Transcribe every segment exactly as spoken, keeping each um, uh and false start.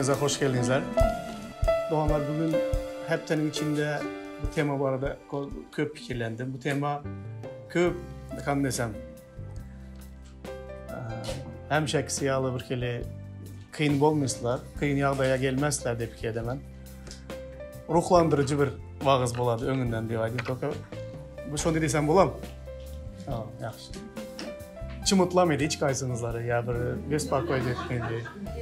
Hepinize hoş geldinizler. Doğanlar bugün heptenin içinde bu tema bu arada köp fikirlendim. Bu tema köp, kan desem, hemşek siyalı bir kere kıyın bolmuşlar, kıyın yağdaya gelmezler de fikir edemem. Ruhlandırıcı bir vağız boladı önünden diye aydım. Bu şunu desem bolam? Aa, yaxşı. Çımıtlamaydı hiç kaysınızları ya bir göz parkoydu etmedi.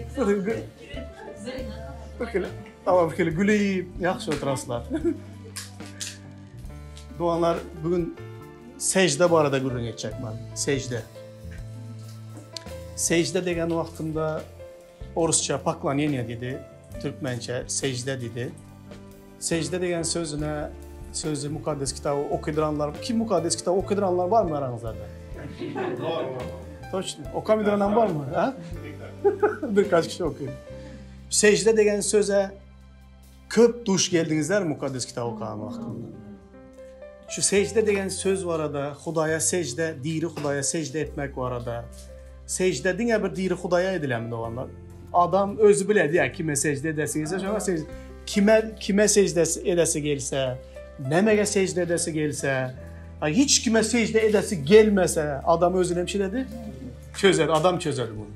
Bakın, ama bakın güleyip yaxşı oturasılar. Doğanlar bugün secde bu arada gürün geçecek ben. Secde. Secde degen vaxtında Orusça paklan yeniye dedi, Türkmençe secde dedi. Secde degen sözüne, sözü mukaddes kitabı okuyduranlar, kim mukaddes kitabı okuyduranlar var mı aranızda? Var mı? Точно. Okamıdıran var mı? Ha? Birkaç kişi okuyor. Secde degen söze köp duş geldinizler mukaddes kitabı okuyan vaxtında. Şu secde degen söz var arada, Xudaya secde, diri Xudaya secde etmek var arada. Secde dine bir diri Xudaya edilen mi olanlar? Adam özü biledi ya kime secde edesiyse, sonra secde, kime kime secde edesi gelse, nemege secde edesi gelse, hiç kime secde edesi gelmese adam özüne bir şey dedi, çözer, adam çözer bunu.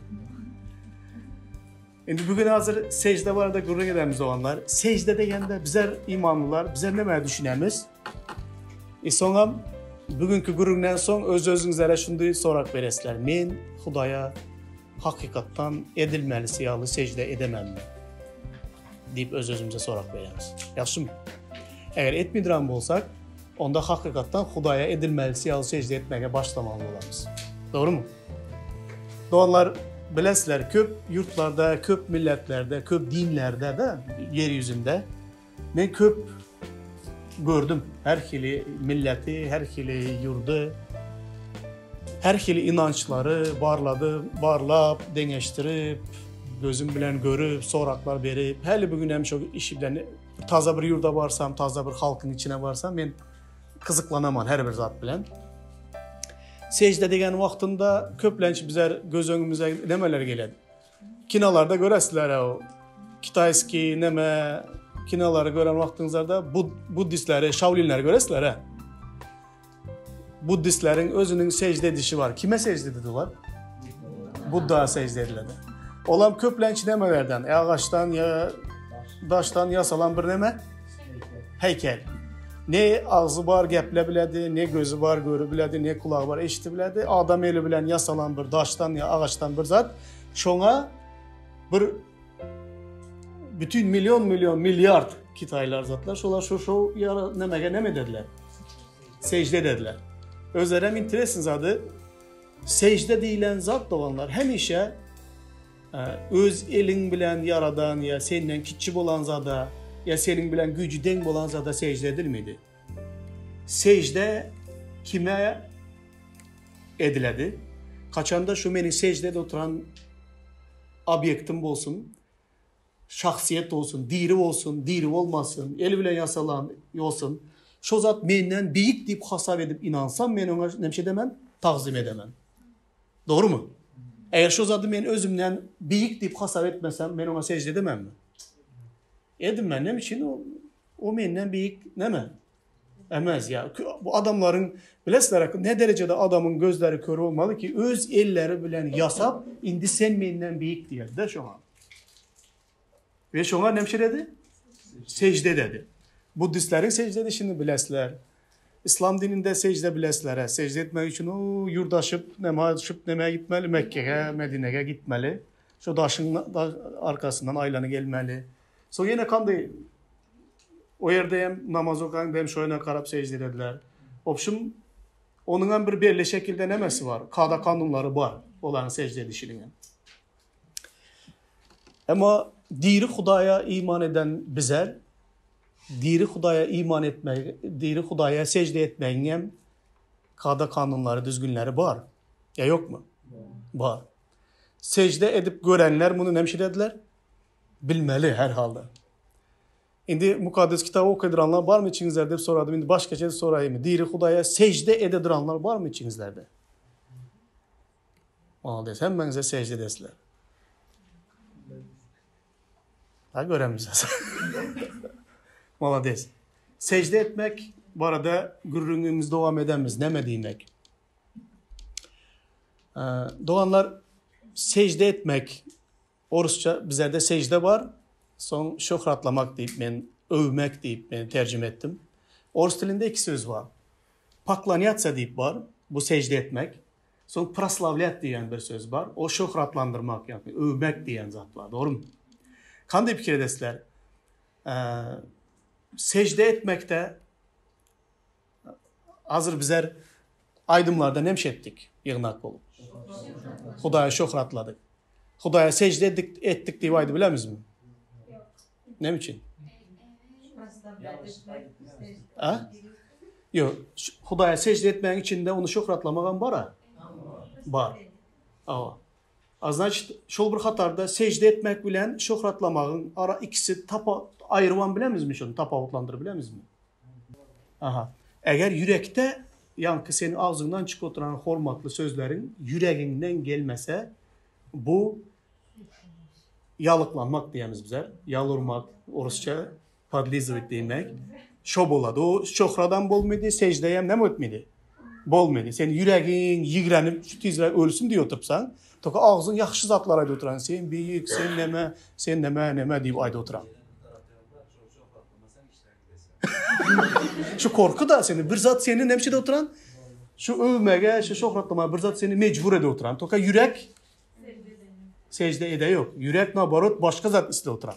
Şimdi bugün hazır secde var da gurur edemiz olanlar, secde degende bizler imanlılar, bizler ne düşünemiz? E sonra bugünkü gururundan son öz özünüzlere şunu sorak veresler. Men Xudaya hakikattan edilmeli siyalı secde edemem mi? Deyip öz özümüze sorak veremiz. Yaxşı mı? Eğer etmediren bolsak, onda hakikattan Xudaya edilmeli siyalı secde etmeye başlamalı olamız. Doğru mu? Doğanlar bilesizler, köp yurtlarda, köp milletlerde, köp dinlerde de yeryüzünde ben köp gördüm. Her kili milleti, her kili yurdu, her kili inançları barladı, barlap, deneştirip, gözüm bilen görüp, soraklar verip, hele bugün hem çok işi bilen, taza bir yurda varsam, taza bir halkın içine varsam, ben kızıklanamam her bir zat bilen. Secde degen vaxtında köplenç bizler göz önümüze nemeler geledi. Kinalarda göresizler o, Kitayski, neme, kinaları gören vaxtınızda Bud Budistleri, Shaolinleri göresizler ha. Budistlerin özünün secde edişi var. Kime secde ediyorlar? Buddha'ya secde edildi. Olan köplenç nemelerden, ya ağaçtan ya daştan yasalan bir neme? Heykel. Ne ağzı var gəplə bilədi, ne gözü var görü bilədi, ne kulağı var eşiti bilədi. Adam eli bilen yasalan bir daştan ya ağaçtan bir zat. Şona bir bütün milyon milyon milyard Kitaylar zatlar. Şolar şu şu yara nemege ne mi dediler? Secde dediler. Özlerem interessin zadı. Secde deyilen zat doğanlar hem işe öz elin bilen yaradan ya seninle kitçi olan zada ya senin bilen gücü denk olan zada secde edilmedi. Secde kime ediledi? Kaçanda şu benim secdede oturan obyektim olsun, şahsiyet olsun, diri olsun, diri olmasın, eli bilen yasalan olsun. Şu zat menden büyük deyip hasap edip inansam ben ona ne şey demem, tazim edemem. Doğru mu? Eğer şu zatı ben özümden büyük deyip hasap etmesem ben ona secde edemem mi? Edim ben ne için o, o menden büyük ne mi? Emez ya. Bu adamların bilesizler ne derecede adamın gözleri kör olmalı ki öz elleri bilen yasap indi sen menden büyük diye de şu an. Ve şu an ne şey dedi? Secde dedi. Budistlerin secde edişini bilesizler. İslam dininde secde bilesizler. Secde etmek için o yurdaşıp nemaşıp nemeye gitmeli, Mekke'ye, Medine'ye gitmeli. Şu daşın arkasından aylanı gelmeli. Sonra yine kandı. O yerde hem namaz okuyan hem şöyle karab secde dediler. Opşum onun bir belli şekilde nemesi var. Kada kanunları var olan secde edişinin. Ama diri Xudaya iman eden bizler, diri Xudaya iman etmek, diri Xudaya secde etmeyin kada kanunları, düzgünleri var. Ya yok mu? Var. Secde edip görenler bunu ne dediler? Bilmeli herhalde. Şimdi mukaddes kitabı okuyanlar var mı içinizlerde hep soradım. Şimdi başka şey sorayım. Diri Xudaya secde ededuranlar var mı içinizlerde? Ona des, hemen secde edesler. Ha göremiz. Malades. Secde etmek, bu arada gürrüğümüz devam edemiz. Neme demek? Ee, doğanlar secde etmek, Orusça bizlerde secde var. Son şöhratlamak deyip ben, övmek deyip ben tercüme ettim. Orus dilinde iki söz var. Paklanyatsa deyip var, bu secde etmek. Son praslavlyat diyen bir söz var. O şöhratlandırmak, yani övmek diyen zat var. Doğru mu? Kanday fikir edesler? Ee, secde etmekte hazır bizler aydımlarda nemşettik yığınak olup. Hudaya şöhratladık. Hudaya secde ettik, ettik diye aydı bilemiz mi? Ne için? Ha? Yok. Hudaya secde etmeyen içinde onu şöhratlamağın var ha? Var. Aa. Значит, şol bir hatarda secde etmek bilen şöhratlamağın ara ikisi tapa ayrıvan bilemiz mi şunu? Tapavutlandır bilemiz mi? Aha. Eğer yürekte yankı senin ağzından çıkıp oturan hormatlı sözlerin yüreğinden gelmese bu yalıklanmak diyemiz bize. Yalırmak, Orusça padlizvit demek. Şo boladı. O şöhradan bolmaydı, secdeyem ne mi etmedi? Bolmaydı. Sen yüreğin yigrenip şu tizler ölsün diye otursan, toka ağzın yaxşı zatlar ayda oturan. Sen büyük, sen neme, sen neme, neme deyip ayda oturan. Şu korku da seni, bir zat senin nemşede oturan, şu övmege, şu şöhratlama, bir zat seni mecbur ede oturan. Toka yürek secde ede yok. Yürek nabarot başka zat iste oturan.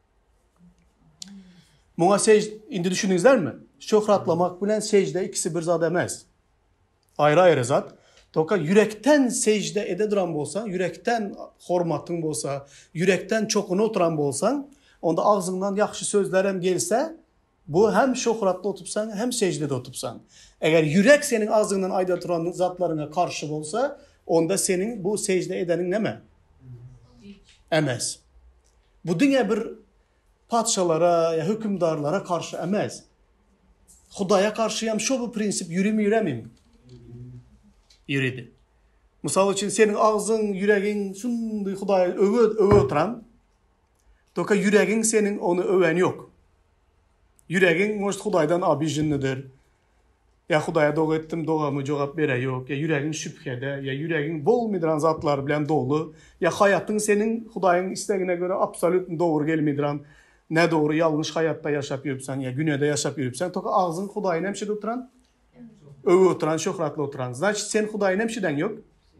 Buna secde, indi düşündünüzler mi? Şöhratlamak bilen secde ikisi bir zat emez. Ayrı ayrı zat. Toka yürekten secde ede duran bolsan, yürekten hormatın bolsa, yürekten çokunu oturan bolsan, onda ağzından yaxşı sözler hem gelse, bu hem şöhratlı otupsan hem secdede otupsan. Eğer yürek senin ağzından ayda duran zatlarına karşı olsa, onda senin bu secde edenin ne mi? Emez. Bu dünya bir padşalara ya hükümdarlara karşı emez. Hudaya karşıyam şu bu prinsip yürümü yüremeyim. Yürüdü. Misal için senin ağzın, yüreğin şunday Hudaya öve, öve oturan, toka yüreğin senin onu öven yok. Yüreğin most Hudaydan abijinlidir. Ya Hudaya doğu ettim, doğamı cevap vere yok. Ya yüreğin şüphede, ya yüreğin bol midiran zatlar bilen dolu. Ya hayatın senin Hudayın isteğine göre absolut doğru gelmidiran. Ne doğru, yanlış hayatta yaşap yürüpsen, ya günede yaşap yürüpsen. Toka ağzın Hudayın hemşide oturan, öve oturan, şöhratlı oturan. Значит, sen Hudayın hemşiden yok.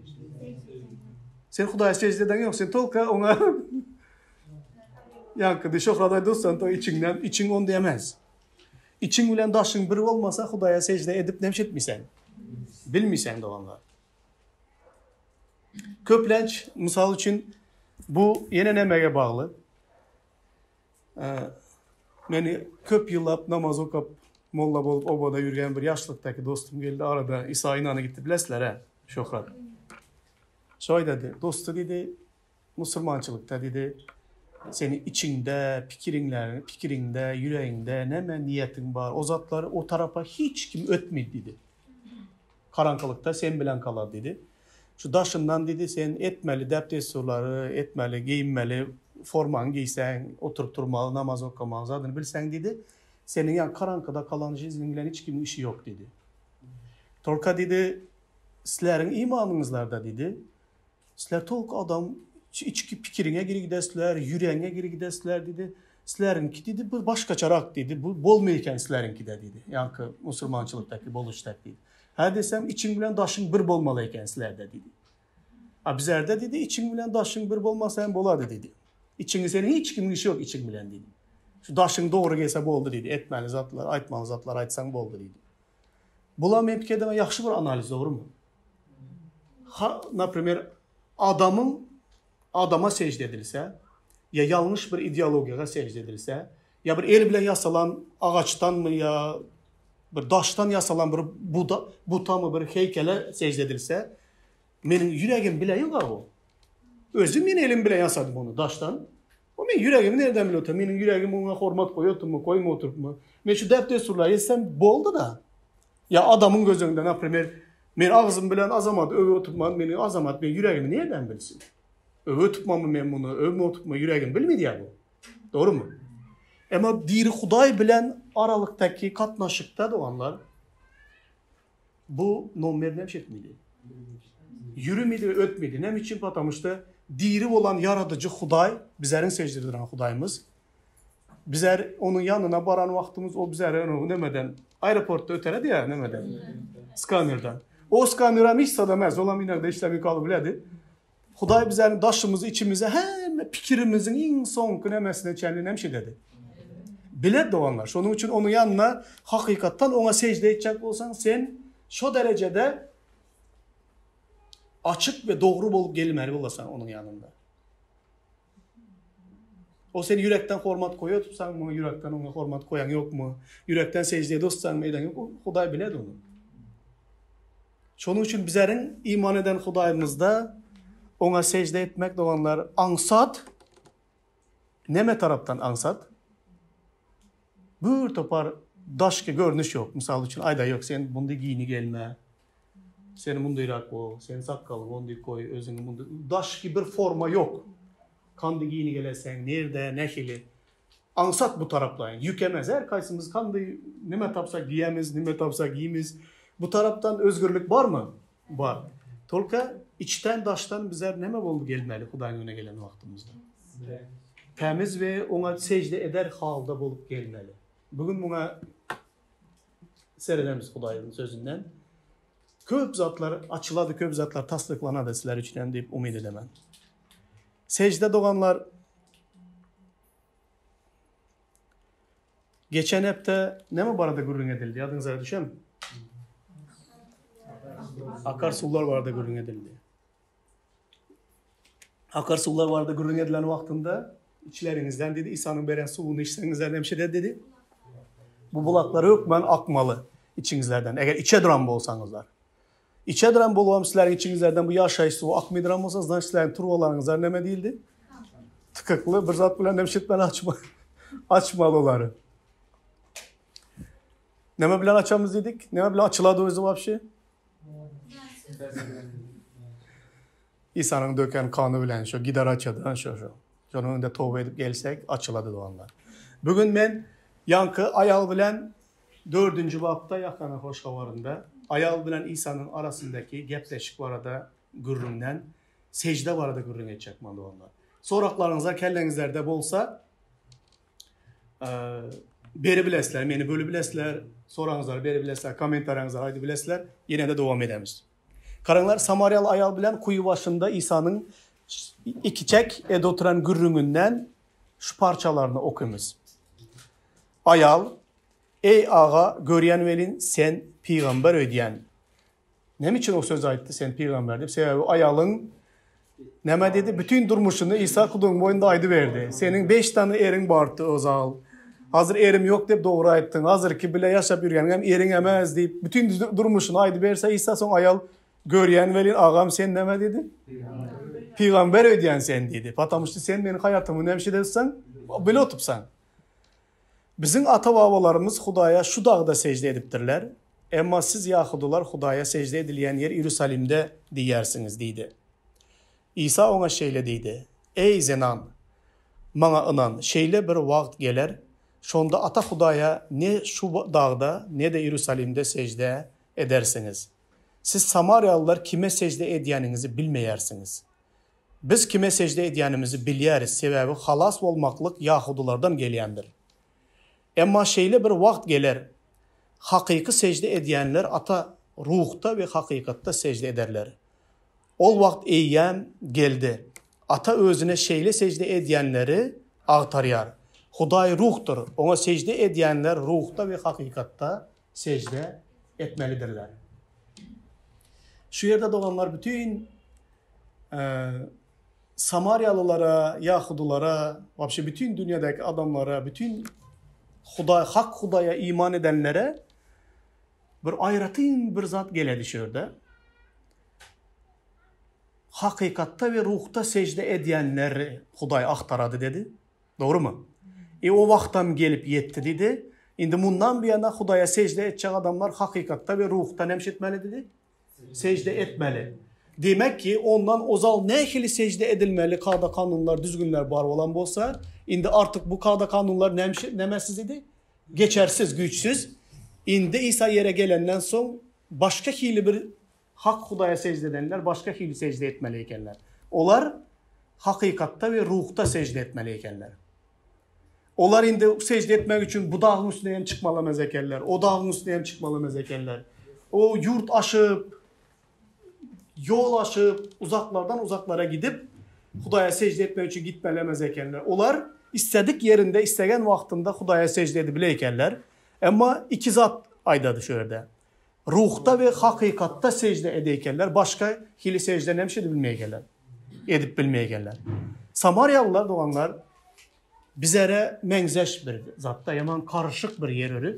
Sen Hudaya secdeden yok. Sen tolka ona yankıdı, şöhrataydı olsan to içinden, için onu diyemez. İçin bilen daşın biri olmasa Hudaya secde edip nemşetmisen. Bilmisen de onlar. Köplenç, misal için bu yine nemeye bağlı. Ee, beni köp yıllap namaz okap molla bolup obada yürüyen bir yaşlıktaki dostum geldi arada İsa inanı gitti bilesler he şöhrat. Şöyle dedi, dostu dedi, Müslümançılıkta dedi, senin içinde, fikirinler, fikirinde, yüreğinde ne niyetin var, o zatları o tarafa hiç kim ötmedi dedi. Karanlıkta sen bilen kalar dedi. Şu daşından dedi sen etmeli deptesurları, etmeli, giyinmeli, forman giysen, oturup durmalı, namaz okumalı, zaten bilsen dedi. Senin yani karanlıkta kalan izninle hiç kimin işi yok dedi. Torka dedi, sizlerin imanınızlarda dedi, sizler tolk adam içki fikirine geri gidesler, yüreğine geri gidesler dedi. Sizlerinki dedi, bu başka çarak dedi, bu bolmayken sizlerinki de dedi. Yankı Müslümançılıktaki, boluştaki dedi. Ha desem için bilen daşın bir bolmalıyken sizlerde dedi. Ha bizlerde dedi, için bilen daşın bir bolmasa hem boladı dedi. İçini senin hiç kimin işi yok için bilen dedi. Şu daşın doğru gelse boldu dedi. Etmeli zatlar, aytmalı zatlar aytsan boldu dedi. Bulamayıp ki deme yaxşı bir analiz doğru mu? Ha, например, adamın adama secde edilse, ya yanlış bir ideologiyaya secde edilse, ya bir el bilen yasalan ağaçtan mı ya bir daştan yasalan bir buda, buta mı bir heykele secde edilse, benim yüreğim bile yok o. Özüm benim elim bile yasadım onu daştan. O benim yüreğimi nereden biliyor? Benim yüreğim ona hormat koyuyor mu, koyma oturup mu? Ben şu defter surlar yesem boldu da. Ya adamın gözünde например, ben ağzım bilen azamat, öve oturmam, benim azamat, ben yüreğimi nereden bilsin? Öve tutmamı ben bunu, övme oturtma yüreğim bilmedi ya bu. Doğru mu? Ama diri Huday bilen aralıktaki katnaşıkta doğanlar bu nomer ne etmedi? Yürümedi ve ötmedi. Ne için patamıştı? Diri olan yaradıcı Huday, bizlerin secdediren Hudayımız. Bizler onun yanına baran vaktimiz o bizler onu nemeden aeroportta öteredi ya nemeden. Skanerden. O skaner'a hiç sadamaz. Olan bir de işlemi kalı biledi. Huday bizlerin daşımızı içimize hem pikirimizin en son kınemesine kendine hem şey dedi. Biled doğanlar. Onun için onun yanına hakikattan ona secde edecek olsan sen şu derecede açık ve doğru bulup gelmeli olasan onun yanında. O seni yürekten hormat koyuyor tutsan mı? Yürekten ona hormat koyan yok mu? Yürekten secdeye dostsan meydan yok mu? Huday biled onu. Şunun için bizlerin iman eden Hudayımızda ona secde etmek doğanlar ansat. Neme taraftan ansat? Bir topar daşka görünüş yok. Misal için ayda yok. Sen bunda giyini gelme. Senin bunda irak ol. Senin sakkalı bunda koy. Özünün bunda. Daşka bir forma yok. Kandı giyini gelesen. Nerede? Nehili. Ansat bu taraflayın. Yükemez. Her kaysımız kandı nime tapsak giyemiz. Nime tapsak giyimiz. Bu taraftan özgürlük var mı? Var. Tolka içten daştan bizler neme oldu gelmeli Hudayın önüne gelen vaktimizde. Temiz ve ona secde eder halda bulup gelmeli. Bugün buna seyredemiz Hudayın sözünden. Köp zatlar açıladı, köp zatlar taslıklanadı sizler için deyip umid edemem. Secde doğanlar geçen hepte ne mi barada gurrun edildi? Yadınıza düşer mi? Akarsular barada gurrun edildi. Akarsular barada gurrun edilen vaktinde içlerinizden dedi İsa'nın veren suyunu içsenizden hemşe dedi. Bu bulakları yok ben akmalı içinizlerden. Eğer içe duran bolsanızlar. İçe duran bol sizlerin içinizlerden bu yaşay su akmıdıran bolsanızdan sizlerin turvalarınızlar neme değildi? Tıkıklı bir zat bilen hemşetmen açma, açmalıları. Neme bilen açamız dedik? Neme bilen açıladı o yüzden vapşi? İsa'nın döken kanı bilen şu gider açadıran şu şu. Şunun önünde tövbe edip gelsek açıladı doğanlar. Bugün ben yankı ayal bilen dördüncü bapta yakana hoş havarında ayal bilen İsa'nın arasındaki gepleşik var da gürründen secde var da gürrün edecek mi doğanlar. Soraklarınızda kellenizlerde bolsa e, beri bilesler, beni bölü bilesler, soranızlar beri bilesler, komentarınızlar haydi bilesler yine de devam edemiz. Karanlar Samaryalı ayal bilen kuyu başında İsa'nın iki çek ed oturan gürrüngünden şu parçalarını okuyumuz. Ayal, ey ağa göryen velin sen peygamber ödeyen. Ne için o söz aitti sen peygamber deyip sebebi ayalın neme dedi bütün durmuşunu İsa kulun boyunda aydı verdi. Senin beş tane erin vardı Ozal. Hazır erim yok deyip doğru ayttın. Hazır ki bile yaşap yürüyen hem erin emez deyip bütün durmuşunu aydı verse İsa son ayal göryen velin ağam sen neme dedi? Peygamber, Peygamber ödeyen sen dedi. Patamıştı sen benim hayatımı nemşi dersen böyle otupsan. Bizim ata babalarımız Hudaya şu dağda secde ediptirler. Ama siz Yahudular Hudaya secde edilen yer İrusalim'de diyersiniz dedi. İsa ona şeyle dedi. Ey zenan, bana inan şeyle bir vakt gelir. Şonda ata Hudaya ne şu dağda ne de İrusalim'de secde edersiniz. Siz Samaryalılar kime secde edyeninizi bilmeyersiniz. Biz kime secde edyenimizi bilyeriz. Sebebi halas olmaklık Yahudulardan geliyendir. Ama şeyle bir vakt gelir. Hakiki secde edyenler ata ruhta ve hakikatta secde ederler. Ol vakt eyyem geldi. Ata özüne şeyle secde edyenleri ağtarıyar. Huday ruhtur. Ona secde edyenler ruhta ve hakikatta secde etmelidirler. Şu yerde doğanlar bütün e, Samaryalılara, Yahudulara, bütün dünyadaki adamlara, bütün Huday, hak Hudaya iman edenlere bir ayrıtın bir zat geledi şurada. Hakikatta ve ruhta secde edyenleri Huday aktaradı dedi. Doğru mu? E o vaktam gelip yetti dedi. Şimdi bundan bir yana Hudaya secde edecek adamlar hakikatta ve ruhta nemş etmeli dedi. Secde etmeli. Demek ki ondan ozal ne ehli secde edilmeli, kada kanunlar, düzgünler var olan bolsa, İndi artık bu kada kanunlar nemesiz idi. Geçersiz, güçsüz. İndi İsa yere gelenden son başka hili bir hak Hudaya secde edenler başka hili secde etmeliykenler. Onlar hakikatta ve ruhta secde etmeliykenler. Onlar indi secde etmek için bu dağın üstüne hem çıkmalamaz ekenler. O dağın üstüne hem çıkmalamaz ekenler. O yurt aşıp, yol aşıp, uzaklardan uzaklara gidip Hudaya secde etmek için gitmelemez ekenler. Onlar istedik yerinde, istegen vaktinde Hudaya secde edebileykenler. Ama iki zat aydadı şöyle. Ruhta ve hakikatta secde edeykenler. Başka hili secde nemşe de bilmeykenler. Edip bilmeykenler. Samaryalılar doğanlar bizlere menzeş bir zatta, yaman karışık bir yer örü.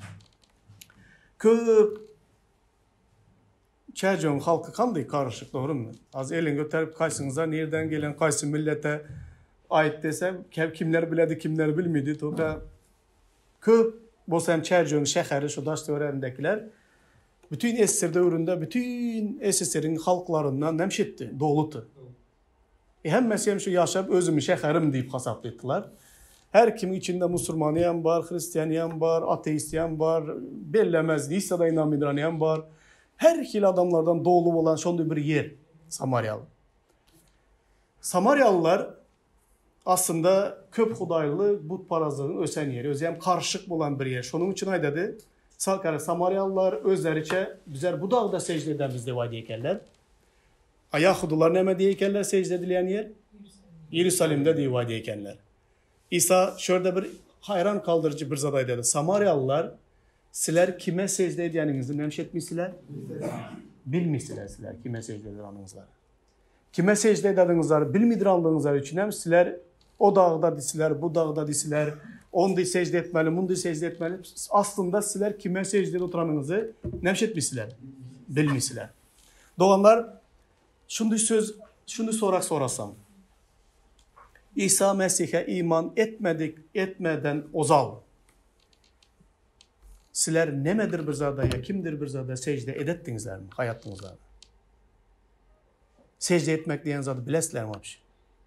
Köp Çercan halkı kandı karışık, doğru mu? Az elin götürüp kaysınıza, nereden gelen kaysı millete ait desem, kimler biledi, kimler bilmedi. Toka köp bosam Çercan şehri, şu daşta öğrendekiler, bütün esir dövründe, bütün esirlerin halklarından nemşetti, dolutu. E hem mesela şu yaşayıp özümü şehrim deyip hesaplaydılar. Her kim içinde Müslümanıyan var, Hristiyanıyan var, ateistyan var, bellemez, İsa'da inanmıdıran var. Her ikili adamlardan dolu olan şonda bir yer Samaryalı. Samaryalılar aslında köp hudaylı but parazlığın ösen yeri. Özlem karışık olan bir yer. Şunun için ay dedi. Salkarı Samaryalılar özleriçe bizler bu dağda secde eden bizde var diyeykenler. Ayahudular neme diyeykenler secde edilen yer? Yerüsalim'de diye var diyeykenler. İsa şöyle bir hayran kaldırıcı bir zaday dedi. Samaryalılar sizler kime secde edeniğinizi nemşetmişsizler? Bilmişsizler sizler kime secde edeniğinizler. Kime secde edeniğinizler bilmidiranlığınızlar için hem sizler o dağda disiler, bu dağda disiler, onu secde etmeli, bunu secde etmeli. Aslında sizler kime secde oturanınızı nemşetmişsizler? Bilmişsizler. Doğanlar şunu söz, şunu sorak sorasam. İsa Mesih'e iman etmedik, etmeden ozal. Sizler nemedir bir zadaya, kimdir bir zadaya secde edettinizler mi hayatınızda? Secde etmek diyen zadı bilesizler mi abi?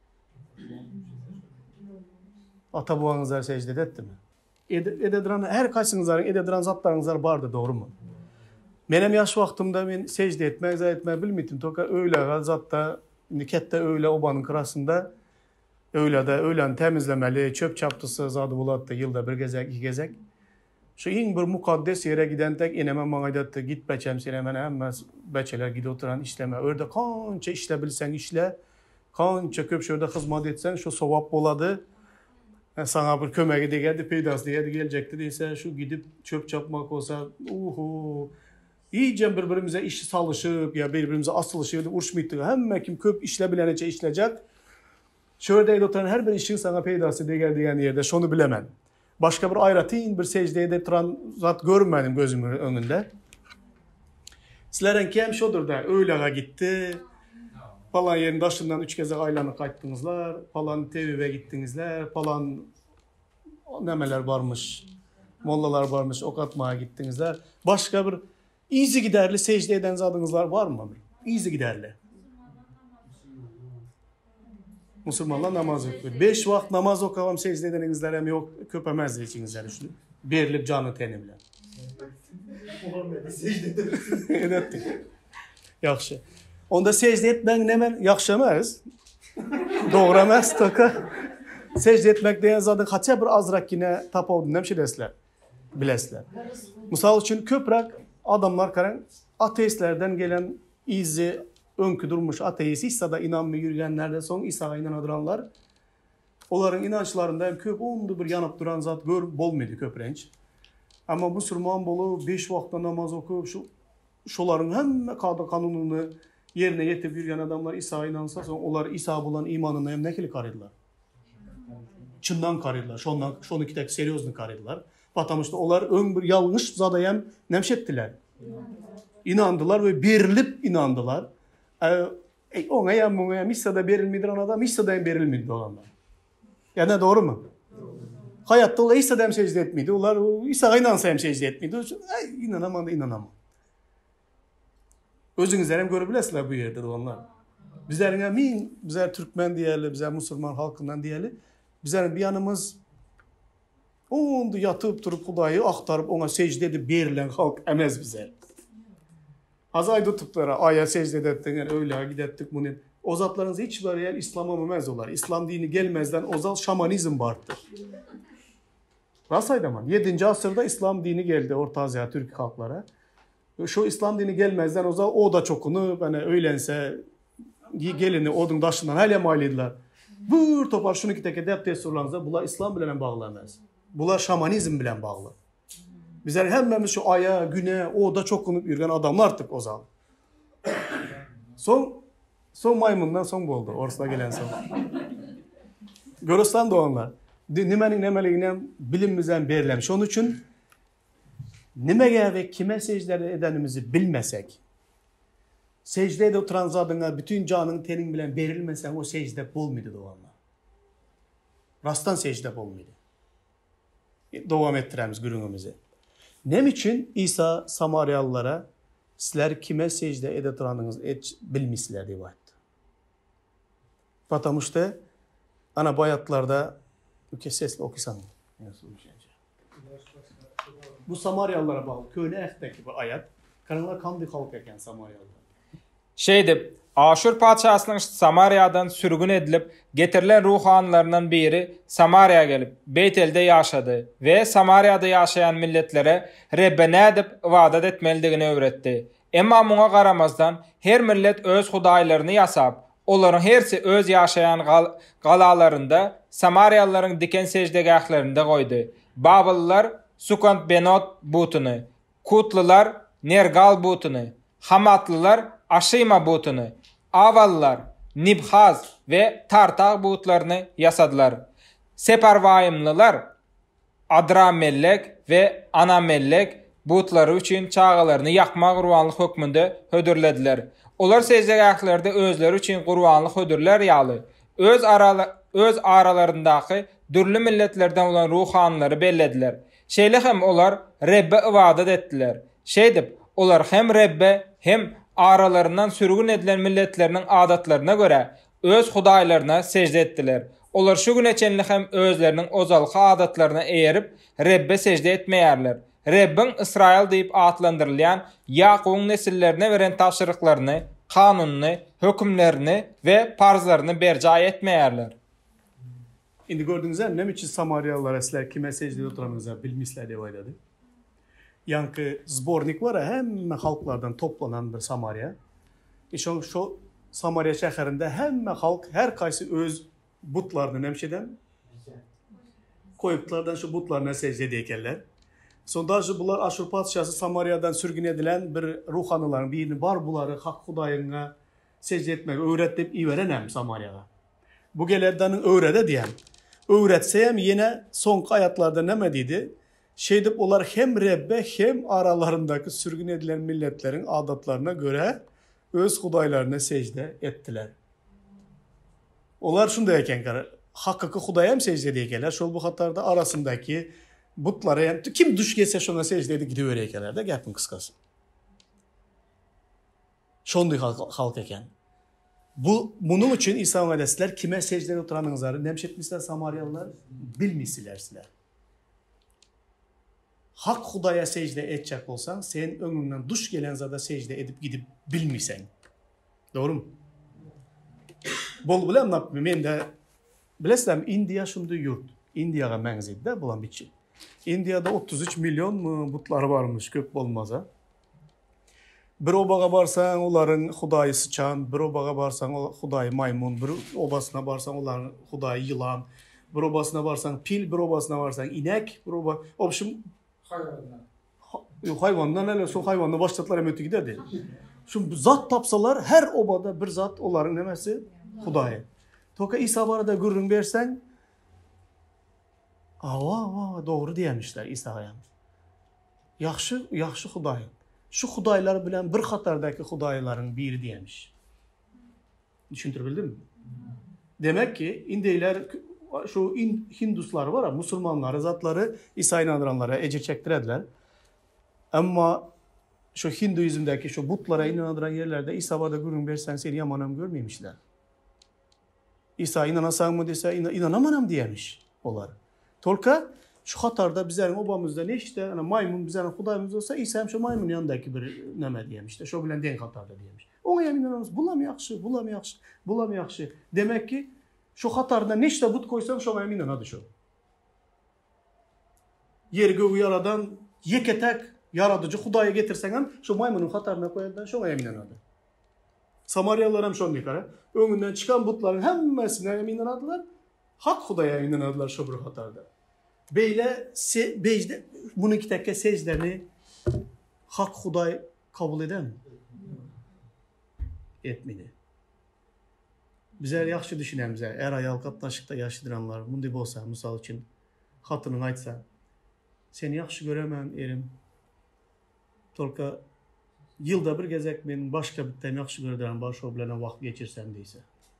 Ata babanızlar secde edetti mi? Edediran, her kaçınızların edediran zatlarınızlar vardı, doğru mu? Benim yaş vaktimde ben secde etmek, zaten etmek bilmedim. Toka öyle zatta, nikette öyle obanın kırasında öyle de öyle temizlemeli, çöp çaptısı zadı bulattı, yılda bir gezek, iki gezek. Şu in bir mukaddes yere giden tek ineme mağadetti, git beçem sinemene hemen beçeler gidi oturan işleme. Orada kança işlebilsen işle, kança köp şurada hizmet etsen şu sovap boladı. Sana bir kömeği de geldi, peydas diye gelecekti değilse şu gidip çöp çapmak olsa, uhu. İyice birbirimize iş salışıp ya birbirimize asılışıp uğraşmaydık. Hem kim köp işlebilenice işleyecek. Şöyle oturan her bir işin sana peydası diye geldiği yerde şunu bilemem. Başka bir ayratin bir secdeye de turan zat görmedim gözümün önünde. Sizlerin kim şudur da öyle gitti. Falan yerin başından üç kez aylanı kayttınızlar. Falan T V'ye gittinizler. Falan nemeler varmış. Mollalar varmış. Ok atmaya gittinizler. Başka bir izi giderli secde eden zadınızlar var mı? İzi giderli. Müslümanlar namaz okuyor. Beş vakit namaz okuvam secde edenizler hem yok köpemez içinizler şunu. Berilip canı tenimle. Edettik. Yaxşı. Onda secde etmek nemen yaxşı emez. Doğru emez taka. Secde etmek diyen zaten haça bir azrak yine tapavdun hem şey desler. Bilesler. Misal için köprak adamlar karan ateistlerden gelen izi önkü durmuş ateist İsa'da inanmıyor yürüyenlerden son İsa'ya inandıranlar onların inançlarında köp ondu bir yanıp duran zat gör bolmadı köprenç. Ama Müslüman bolu beş vakta namaz okup şu şoların hem kanununu yerine getirip yürüyen adamlar İsa'ya inansa son onlar İsa bulan imanını hem nekili karıdılar. Çından karıdılar. Şondan şonu kitek seriozunu karıdılar. Patamışta onlar ön bir yanlış zadayem nemşettiler. İnandılar ve berilip inandılar. E, ona ya ona ya İsa'da berilmediren adam İsa'da berilmedi olanlar. Yani doğru mu? Doğru. Hayatta onlar İsa'da hem secde etmedi. Onlar İsa'ya inansa hem secde etmedi. Ay, inanamam da inanamam. Özünüzler hem görebilirsiniz bu yerde olanlar. Bizlerin emin, bizler Türkmen diyelim, bizler Müslüman halkından diyelim. Bizlerin bir yanımız onda yatıp durup Hudayı aktarıp ona secde edip berilen halk emez bize. Azay tutuklara aya secde edettin, yani öyle gidettik bunu. O zatlarınız hiç var yer İslam'a mümez olar. İslam dini gelmezden ozal şamanizm vardır. Rasaydaman. yedinci asırda İslam dini geldi Orta Asya Türk halklara. Şu İslam dini gelmezden ozal o da çokunu bana öylense gelini odun daşından hele maliydiler. Bur topar şunu ki teke dep sorularınızda bunlar İslam bilen bağlanmaz. Bunlar şamanizm bilen bağlı. Bizler hemmemiz şu aya, güne, o da çok konup yürüyen adamlar artık o zaman. Son son maymundan son oldu. Orasına gelen son. Görürsen de onlar. Nimenin nemeliğine bilimimizden belirlenmiş. Onun için nimeye ve kime secde edenimizi bilmesek, secdede oturan zadına bütün canın tenin bilen verilmesen o secde olmaydı doğanla. Rasttan secde olmaydı. Devam ettiremiz günümüzü. Nem için İsa Samaryalılara sizler kime secde edetirandınız et bilmişler diye ayetdi. Fatamıştı ana bayatlarda ülke sesle okusan. Bu Samaryalılara bağlı. Köyle ehteki bu ayet. Kanılar kandı halk eken Samaryalılar. Şeydi, Aşur padşahsının Samarya'dan sürgün edilip getirilen ruhanlarından biri Samarya'ya gelip Beytel'de yaşadı ve Samarya'da yaşayan milletlere Rabbine edip ibadet etmelidigini öğretti. Emma buna qaramazdan her millet öz hudaylarını yasap, onların hersi öz yaşayan gal galalarında Samaryalıların diken secdegahlarında koydu. Babıllar Sukant Benot butunu, Kutlular Nergal butunu, Hamatlılar Aşima butunu, Avallar Nibhaz ve Tartağ butlarını yasadılar. Separvayımlılar Adramellek ve Anamellek butları için çağalarını yakma qurbanlık hükmünde hödürlediler. Onlar secdegahlarda özleri için qurbanlık hödürler yalı. Öz aralı öz aralarındaki dürlü milletlerden olan ruhanları bellediler. Şeyle hem onlar Rabbe ibadet ettiler. Şeydip onlar hem Rabbe hem aralarından sürgün edilen milletlerinin adatlarına göre öz hudaylarına secde ettiler. Onlar şu gün içenli hem özlerinin ozalık adatlarına eğerip Rabbe secde etmeyerler. Rabbin İsrail deyip adlandırılan Yakub'un nesillerine veren tapşırıklarını, kanununu, hükümlerini ve farzlarını berca etmeyerler. Şimdi gördüğünüz gibi ne için Samaryalılara sizler kime secde oturanınızı bilmişler diye oyladı. Yankı zbornik var ya hem halklardan toplanan bir Samarya. İşte şu Samarya şehrinde hem halk her kaysı öz butlarını nemşeden koyuplardan şu butlarına secde edeykenler. Sonda bunlar Aşur padşahı Samarya'dan sürgün edilen bir ruhanıların birini var bunları hak hudayına secde etmek öğretip iyi verenem Samarya'da. Bu gelerdanın öğrede diyen. Öğretseyem yine son ayetlarda ne mediydi? Şeydip onlar hem Rabbe hem aralarındaki sürgün edilen milletlerin adatlarına göre öz hudaylarına secde ettiler. Onlar şundayken hakkı hudaya hem secde edeykenler. Şol bu hatarda arasındaki butlara hem kim düş gelse şuna secde edip gidiyoreykenler de gelpin kıskası. Şonduy halk, halk eken. Bu, bunun için İsa Aleyhisselam kime secdede oturanınızları nemşetmişler Samaryalılar bilmişsiler sizler. Hak hudaya secde edecek olsan senin önünden duş gelen zada secde edip gidip bilmişsen. Doğru mu? Bol bilem ne yapayım? Ben de bilesem India şundu yurt. India'ya menzilde bulan bir şey. India'da otuz üç milyon mu butlar varmış köp olmaza. Bir obağa barsan onların hudayı sıçan, bir obağa barsan hudayı maymun, bir obasına barsan onların hudayı yılan, bir obasına barsan pil, bir obasına barsan inek, bir oba... Opşum... Hayvanlar. Yok hayvandan öyle son hayvanla başlatlar emeti giderdi. Şu zat tapsalar her obada bir zat onların nemesi hudayı. Toka İsa barada gürrün versen ava ava doğru diyemişler İsa'ya. Yaxşı, yaxşı hudayı. Şu hudaylar bilen bir hatardaki hudayların biri diyemiş. Düşündürebildin mi? Demek ki indeyler şu Hinduslar var ya, Müslümanlar zatları İsa'ya inandıranlara ecir çektirediler. Ama şu Hinduizmdeki şu butlara inandıran yerlerde İsa barada gürün versen seni yamanam görmemişler. İsa inanasan mı dese inan, inanamanam diyemiş olar. Tolka şu hatarda bizlerin obamızda ne işte yani maymun bizlerin Hudayımız olsa İsa hem şu maymun yanındaki bir neme diyemiş de şu bilen denk hatarda diyemiş. Ona yemin inanamaz. Bulam yaxşı, bulam yaxşı, bulam yaxşı. Demek ki şu hatarda ne işte but koysan şu yemin inanadı şu. Yer göğü yaradan yeketek yaradıcı Hudaya getirsen hem şu maymunun hatarına koyardan şu yemin inanadı. Samaryalılar hem şonu yıkara. Önünden çıkan butların hemmesine yemin inanadılar. Hak Hudaya yemin inanadılar şu bir hatarda. Beyle se, beyde bunun iki tekke secdelerini hak Huday kabul eder mi? Etmedi. Bizler yaxşı düşünen bizler. Eğer ayal katlaşıkta yaşlıdıranlar bunday bolsa, misal için hatının aytsa, seni yaxşı göremem erim. Tolka yılda bir gezek benim başka bir tem yaxşı görediren baş o bilene vakit geçirsem deyse.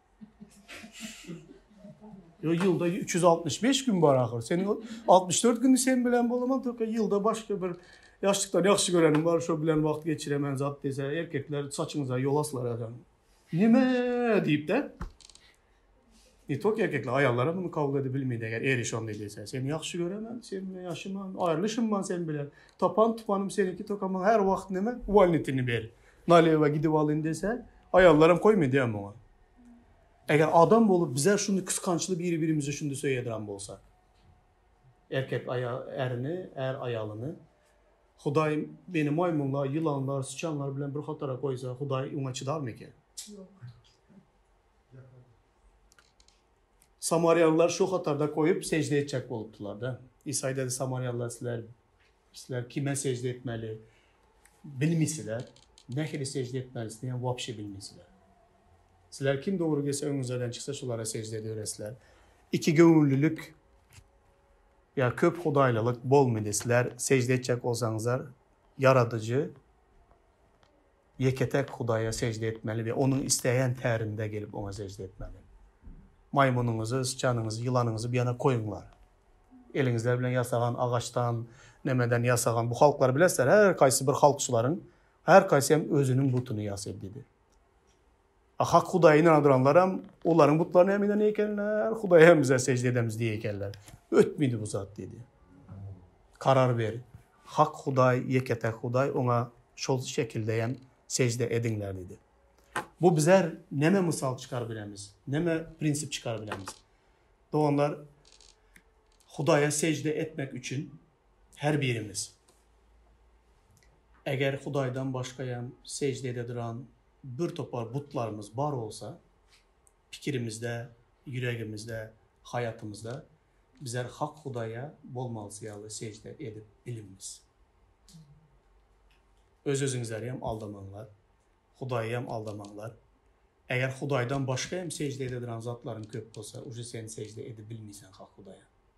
Yılda üç yüz altmış beş gün var ahır. Senin altmış dört günü sen bilen bolaman tolka yılda başka bir yaşlıktan yaxşı görenim var şu bilen vakit geçiremen zat dese erkekler saçınıza yol aslar adam. Nime deyip de E tok erkekler ayarlara bunu kabul edebilmeydi eğer eriş on dediyse. Seni yaxşı göremem, seninle yaşamam, ayrılışım ben sen bilen. Tapan tupanım seninki tokamam her vakit neme valnetini ber. Naleva gidip alın dese ayarlarım koymuyor diyem ona. Eğer adam olup bize şunu kıskançlı biri birimize şunu söylediren bolsa. Erkek aya erini, er ayalını. Huday beni maymunlar, yılanlar, sıçanlar bilen bir hatara koysa Huday ona çıdar mı ki? Yok. Samaryalılar şu hatarda koyup secde edecek oluptular da. İsa dedi Samaryalılar sizler, sizler kime secde etmeli bilmisiler. Ne kadar secde etmelisini yani vapşe bilmisiler. Sizler kim doğru gelse önünüzden çıksa şulara secde ediyorlar. İki gönüllülük ya köp hudaylılık bol midesler secde edecek olsanızlar yaradıcı yeketek hudaya secde etmeli ve onun isteyen terinde gelip ona secde etmeli. Maymununuzu, sıçanınızı, yılanınızı bir yana koyunlar. Elinizler bilen yasagan, ağaçtan, nemeden yasagan bu halklar bilesler. Her kaysı bir halkçıların, her kaysı hem özünün butunu yasayıp dedi. Hak Hudaya inandıranlar hem onların butlarını hem inan eykenler, Hudaya hem bize secde edemiz diye eykenler. Ötmedi bu zat dedi. Karar ver. Hak Huday, yeketek Huday ona şol şekilde hem secde edinler dedi. Bu bizler neme misal çıkar bilemiz, neme prensip çıkar bilemiz. Doğanlar Hudaya secde etmek için her birimiz. Eğer Hudaydan başkayan secde edilen bir topar butlarımız var olsa, fikirimizde, yüreğimizde, hayatımızda bizler hak Hudaya bolmalısıyalı secde edip bilimiz. Öz özünüzleri hem aldamanlar. Hudayı hem aldamanlar. Eğer Hudaydan başka hem secde edilen zatların köp olsa, ucu sen secde edebilmeysen hak Hudaya.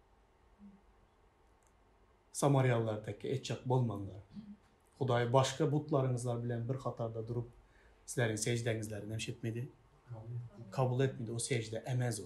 Samaryalılardaki etçak bolmanlar. Hudayı başka butlarınızlar bilen bir hatarda durup sizlerin secdenizlerini nemşetmedi. Kabul etmedi. O secde emez o.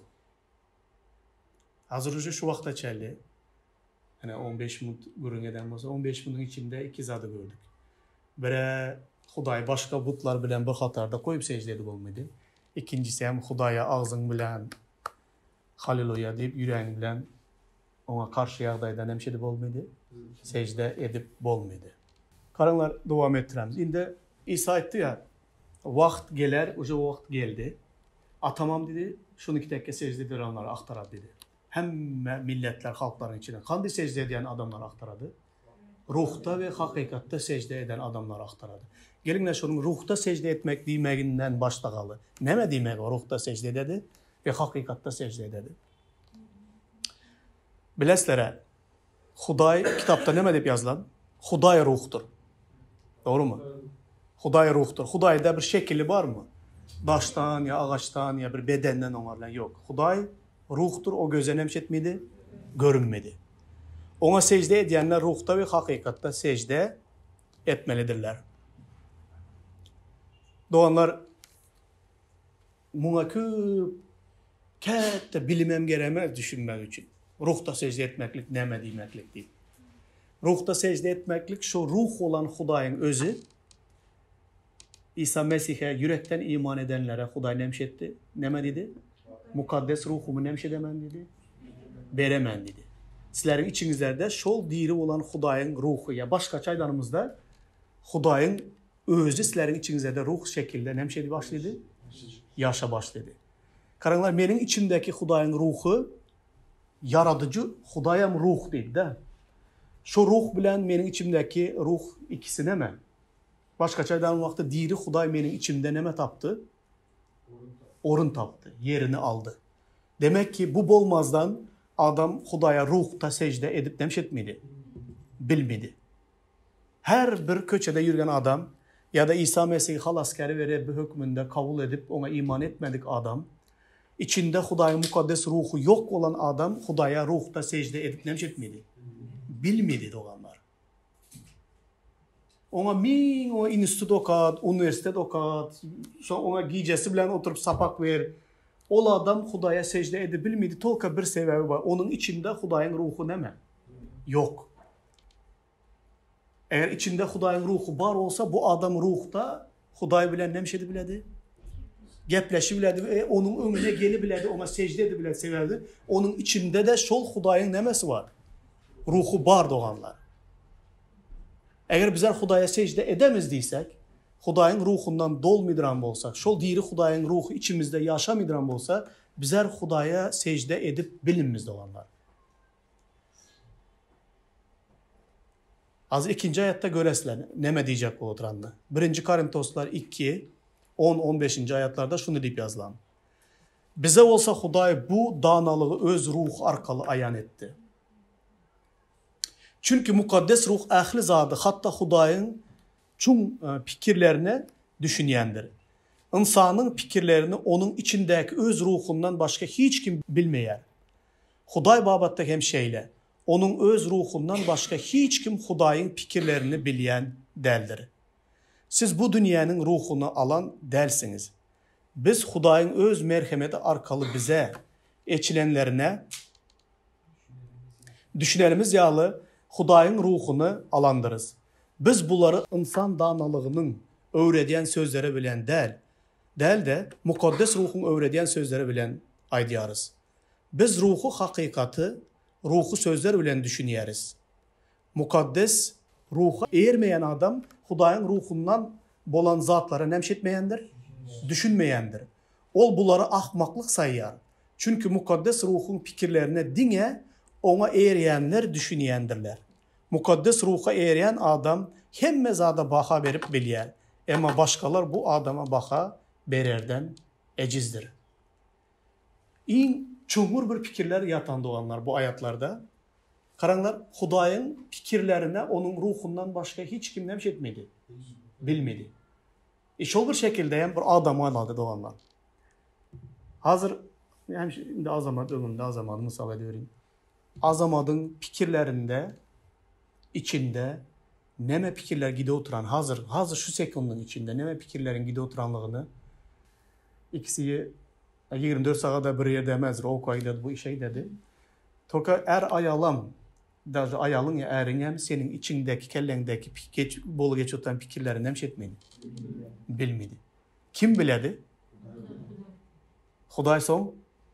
Hazır ucu şu vakta çelli. Yani on beş minut görüngeden olsa on beş minutun içinde iki zadı gördük. Bire Huday başka butlar bilen bir hatarda koyup secde edip olmadı. İkincisi hem Hudaya ağzın bilen Haliloya deyip yüreğin bilen ona karşı yağdaydan hemşe edip olmadı. Secde edip olmadı. Karanlar devam ettiremiz. Şimdi İsa etti ya vakt gelir, uca vakt geldi. Atamam dedi, şunu iki tekke secde edilenleri aktarad dedi. Hem milletler, halkların içine kandı secde eden adamlar aktaradı. Ruhta ve hakikatte secde eden adamlar aktaradı. Gelinler şunun ruhta secde etmek demeğinden başlagalı. Neme demek o ruhta secde dedi ve hakikatte secde dedi. Bileslere Huday kitapta neme deyip yazılan? Huday ruhtur. Doğru mu? Huday ruhtur. Hudayda bir şekli var mı? Daştan ya ağaçtan ya bir bedenden onlarla yok. Huday ruhtur. O göze nemşetmedi, görünmedi. Ona secde edenler ruhta ve hakikatte secde etmelidirler. Doğanlar buna köp kette bilimem gerekmez düşünmek için. Ruhta secde etmeklik neme demeklik değil. Ruhta secde etmeklik şu ruh olan Hudayın özü İsa Mesih'e yürekten iman edenlere Huday nemşetti. Neme dedi? Mukaddes ruhumu nemşe demen dedi. Beremen dedi. Sizlerin içinizlerde şol diri olan Hudayın ruhu ya başka çaydanımızda Hudayın özü sizlerin içinizde ruh şekilde nemşedi başladı. Yaşa başladı. Karanlar benim içimdeki Hudayın ruhu yaradıcı Hudayım ruh dedi de. Şu ruh bilen benim içimdeki ruh ikisi neme? Başka çaydan vakti diri Huday benim içimde neme taptı? Orun taptı. Yerini aldı. Demek ki bu bolmazdan adam Hudaya ruhta secde edip nemşetmedi. Bilmedi. Her bir köçede yürüyen adam ya da İsa Mesih'i halaskeri ve Rabbi hükmünde kabul edip ona iman etmedik adam, içinde Hudayın mukaddes ruhu yok olan adam Hudaya ruhta secde edip nemşetmedi. Bilmedi doğanlar. Ona min o institut okat, üniversitet okat, ona giycesi bilen oturup sapak ver. O adam Hudaya secde edip bilmedi. Tolka bir sebebi var. Onun içinde Hudayın ruhu neme? Yok. Eğer içinde Hudayın ruhu var olsa bu adam ruhta Huday bilen nemşedi biledi. Gepleşi biledi. E, onun önüne geli biledi. Ona secde edip biledi severdi. Onun içinde de şol Hudayın nemesi var. Ruhu var doğanlar. Eğer bizler Hudaya secde edemezdiysek, Hudayın ruhundan dolmaydıran bolsak, şol diri Hudayın ruhu içimizde yaşamaydıran bolsa, bizler Hudaya secde edip bilinmiz doğanlar. Az ikinci ayette göresler, neme diyecek bu oturandı. Birinci Korintoslar iki, on on beşinci ayetlarda şunu deyip yazılan. Bize olsa Huday bu danalığı öz ruh arkalı ayan etti. Çünkü mukaddes ruh ahli zadı hatta Hudayın tüm fikirlerini düşünyendir. İnsanın fikirlerini onun içindeki öz ruhundan başka hiç kim bilmeyer. Huday babatta hem şeyle, onun öz ruhundan başka hiç kim Hudayın fikirlerini bilen deldir. Siz bu dünyanın ruhunu alan delsiniz. Biz Hudayın öz merhameti arkalı bize, eçilenlerine, düşünelimiz yağlı, Hudayın ruhunu alandırız. Biz bunları insan danalığının öğrediyen sözleri bilen del, del de mukaddes ruhun öğrediyen sözleri bilen aydiyarız. Biz ruhu hakikati, ruhu sözler bilen düşünüyeriz. Mukaddes ruha eğirmeyen adam Hudayın ruhundan bolan zatlara nemşetmeyendir, düşünmeyendir. Ol bunları ahmaklık sayar. Çünkü mukaddes ruhun fikirlerine dine ona eğriyenler düşünüyendirler. Mukaddes ruha eğriyen adam hem mezada baha verip bilyer. Ama başkalar bu adama baha bererden ecizdir. İn çumur bir fikirler yatan doğanlar bu ayetlarda. Karanlar Hudayın fikirlerine onun ruhundan başka hiç kim nemş etmedi. Bilmedi. İş olur şekilde hem bir adamı aldı doğanlar. Hazır hem şimdi azamat önünde azamatı misal ediyorum. Azamadın fikirlerinde içinde neme fikirler gide oturan hazır hazır şu sekundun içinde neme fikirlerin gide oturanlığını ikisi yirmi dört saatte bir yerde emezdir. O kaydı bu işe dedi. Toka er ayalam da ayalın ya erinem senin içindeki kellendeki geç bolu geç oturan fikirlerini nemşetmedi. Bilmedi. Kim biledi? Huday son?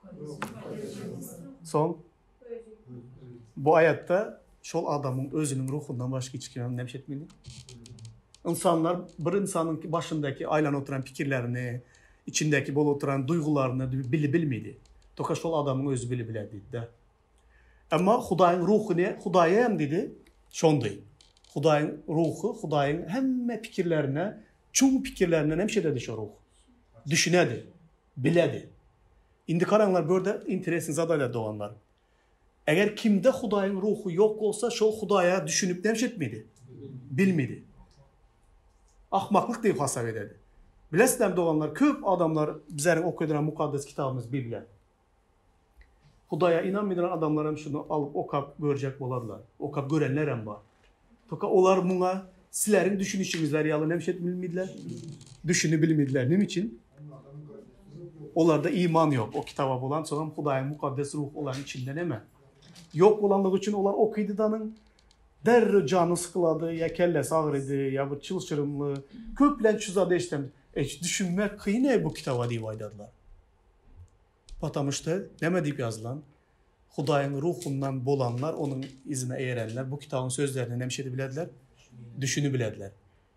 Son? Bu ayette şol adamın özünün ruhundan başka hiç kimden nemşetmedi. İnsanlar bir insanın başındaki aylan oturan fikirlerini, içindeki bol oturan duygularını bili bilmedi. Toka şol adamın özü bili biledi de. Ama Hudayın ruhu ne? Hudayım dedi. Şonday. Hudayın ruhu, Hudayın hemme fikirlerine, tüm fikirlerine nemşededi şu ruh. Düşünedi, biledi. İndi karanlar böyle interesin zadayla doğanlar. Eğer kimde Hudayın ruhu yok olsa şol Hudaya düşünüp nemşetmedi. Bilmedi. Ahmaklık deyip hasap ededi. Bilesizler doğanlar, köp adamlar bizlerin okuyduğun mukaddes kitabımız Bibliya. Hudaya inanmayan adamlar hem şunu alıp okap görecek olarlar. Okap görenler hem var. Toka olar buna sizlerin düşünüşünüzler yalan nemşet bilmediler. Düşünü bilmediler. Ne için? Onlarda iman yok. O kitaba bulan sonra Hudayın mukaddes ruh olan içinde ne mi? Yok olanlık için onlar okuydudanın der canı sıkıladı, ya kellesi ağrıdı, ya bu çılçırımlı, köplen çuzadı işte. E düşünmek kıyne bu kitaba diye vaydadılar. Patamıştı. Neme deyip yazılan? Hudaýyň ruhundan bolanlar, onun izine eýerenler bu kitabın sözlerini nemşedi bilediler, düşünü bilediler.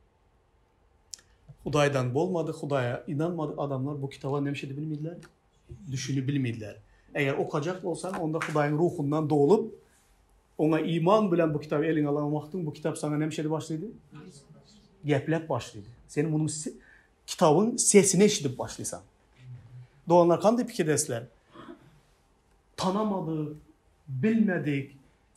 Hudaýdan bolmadı, Hudaýa inanmadı adamlar bu kitaba nemşedi bilmediler, düşünü bilmediler. Eğer okacak olsan onda Hudaýyň ruhundan doğulup ona iman bilen bu kitabı eline alan wagtyň bu kitap sana nemşedi başlaydı? Geplep başlaydı. Senin bunun kitabın sesini eşidip başlaysan. Doğanlar kandy pikirdesler? Tanamadık, bilmedik.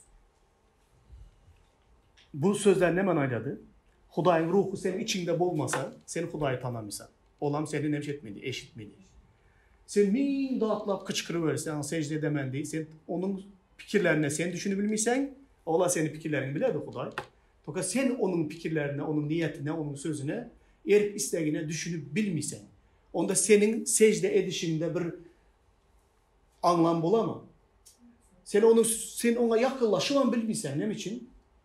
Bu sözler ne manaýdady? Hudaýyň ruhu senin içinde bolmasa, sen Hudaýy tanamysan. Olam seni nemşetmedi, eşitmedi. Sen min dağıtlap kıçkırıversen, secde edemendi, sen onun pikirlerine sen düşünü bilmişsen, ola senin pikirlerini biledi Hudaý. Toka sen onun pikirlerine, onun niyetine, onun sözüne, erip istegine düşünü bilmişsen, onda senin secde edişinde bir anlam bolamı? Sen onu sen ona yakınlaşılan bilmişsen ne için?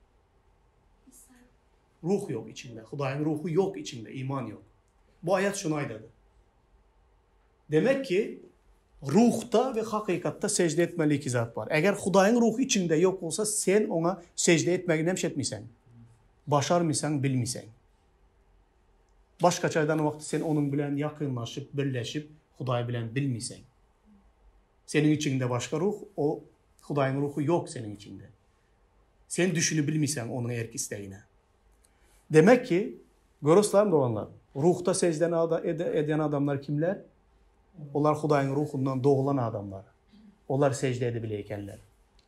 Ruh yok içinde. Hudaýyň ruhu yok içinde, iman yok. Bu ayet şunu aydadı. Demek ki ruhta ve hakikatta secde etmeli iki zat var. Eğer Hudaýyň ruhu içinde yok olsa sen ona secde etmegi nemşetmişsen, başarmysan, bilmişsen. Başka çaydan vakti sen onun bilen yakınlaşıp, birleşip Hudaý bilen bilmişsen. Senin içinde başka ruh, o Hudaýyň ruhu yok senin içinde. Sen düşünü bilmişsen onun erk isteğine. Demek ki, görürsler mi doğanlar? Ruhta secden eden adamlar kimler? Onlar Hudaýyň ruhundan doğulan adamlar. Onlar secde edebileykenler.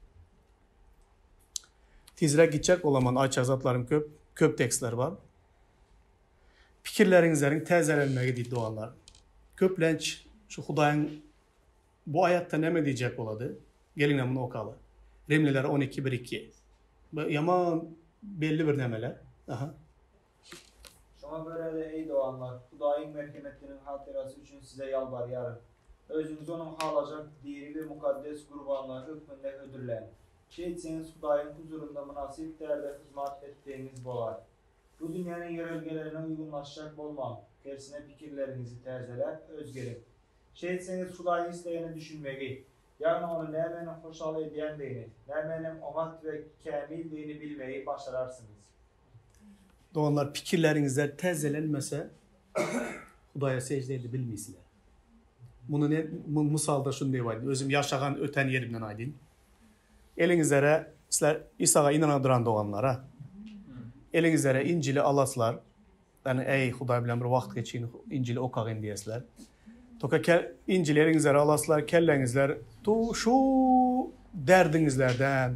Tizrek gidecek olaman ayça zatlarım köp, köp tekstler var. Pikirlerinizlerin tezelenmegi deyip doğanlar. Köplenç şu Hudaýyň bu ayette neme diyecek oladı? Gelin bunu okalı. Rimliler on iki bir iki. Yaman belli bir nemeler. Aha. Şoma göre de ey doğanlar, Hudaýyň merhemetinin hatırası üçün size yalvarýarym. Özünüz onun halacak diri ve mukaddes gurbanlar hükmünde ödürlen. Şey etseniz Hudaýyň huzurunda münasip derde hizmet ettiğiniz bolar. Bu dünyanın yörelgelerine uygunlaşacak bolmam. Tersine fikirlerinizi terzeler, özgerin. Şey etseniz Hudaýyň isteğini düşünmegi. Yani onu nämenin hoşal ediyen deyini, nämenin omat ve kamil deyini bilmeyi başararsınız. Doğanlar pikirlerinizler tezelenmese Hudaýa secde edip bilmeysizler. Bunu ne misalda şunu diýip aýdym. Özüm yaşagan öten yerimden aýdym. Eliňizlere sizler İsa'ga inanadıran doğanlara eliňizlere İncili alaslar. Yani ey Hudaý bilen bir wagt geçin İncili okagyn diýesler. Toka kel İncili eliňizlere alaslar, kelleňizler tu şu derdinizlerden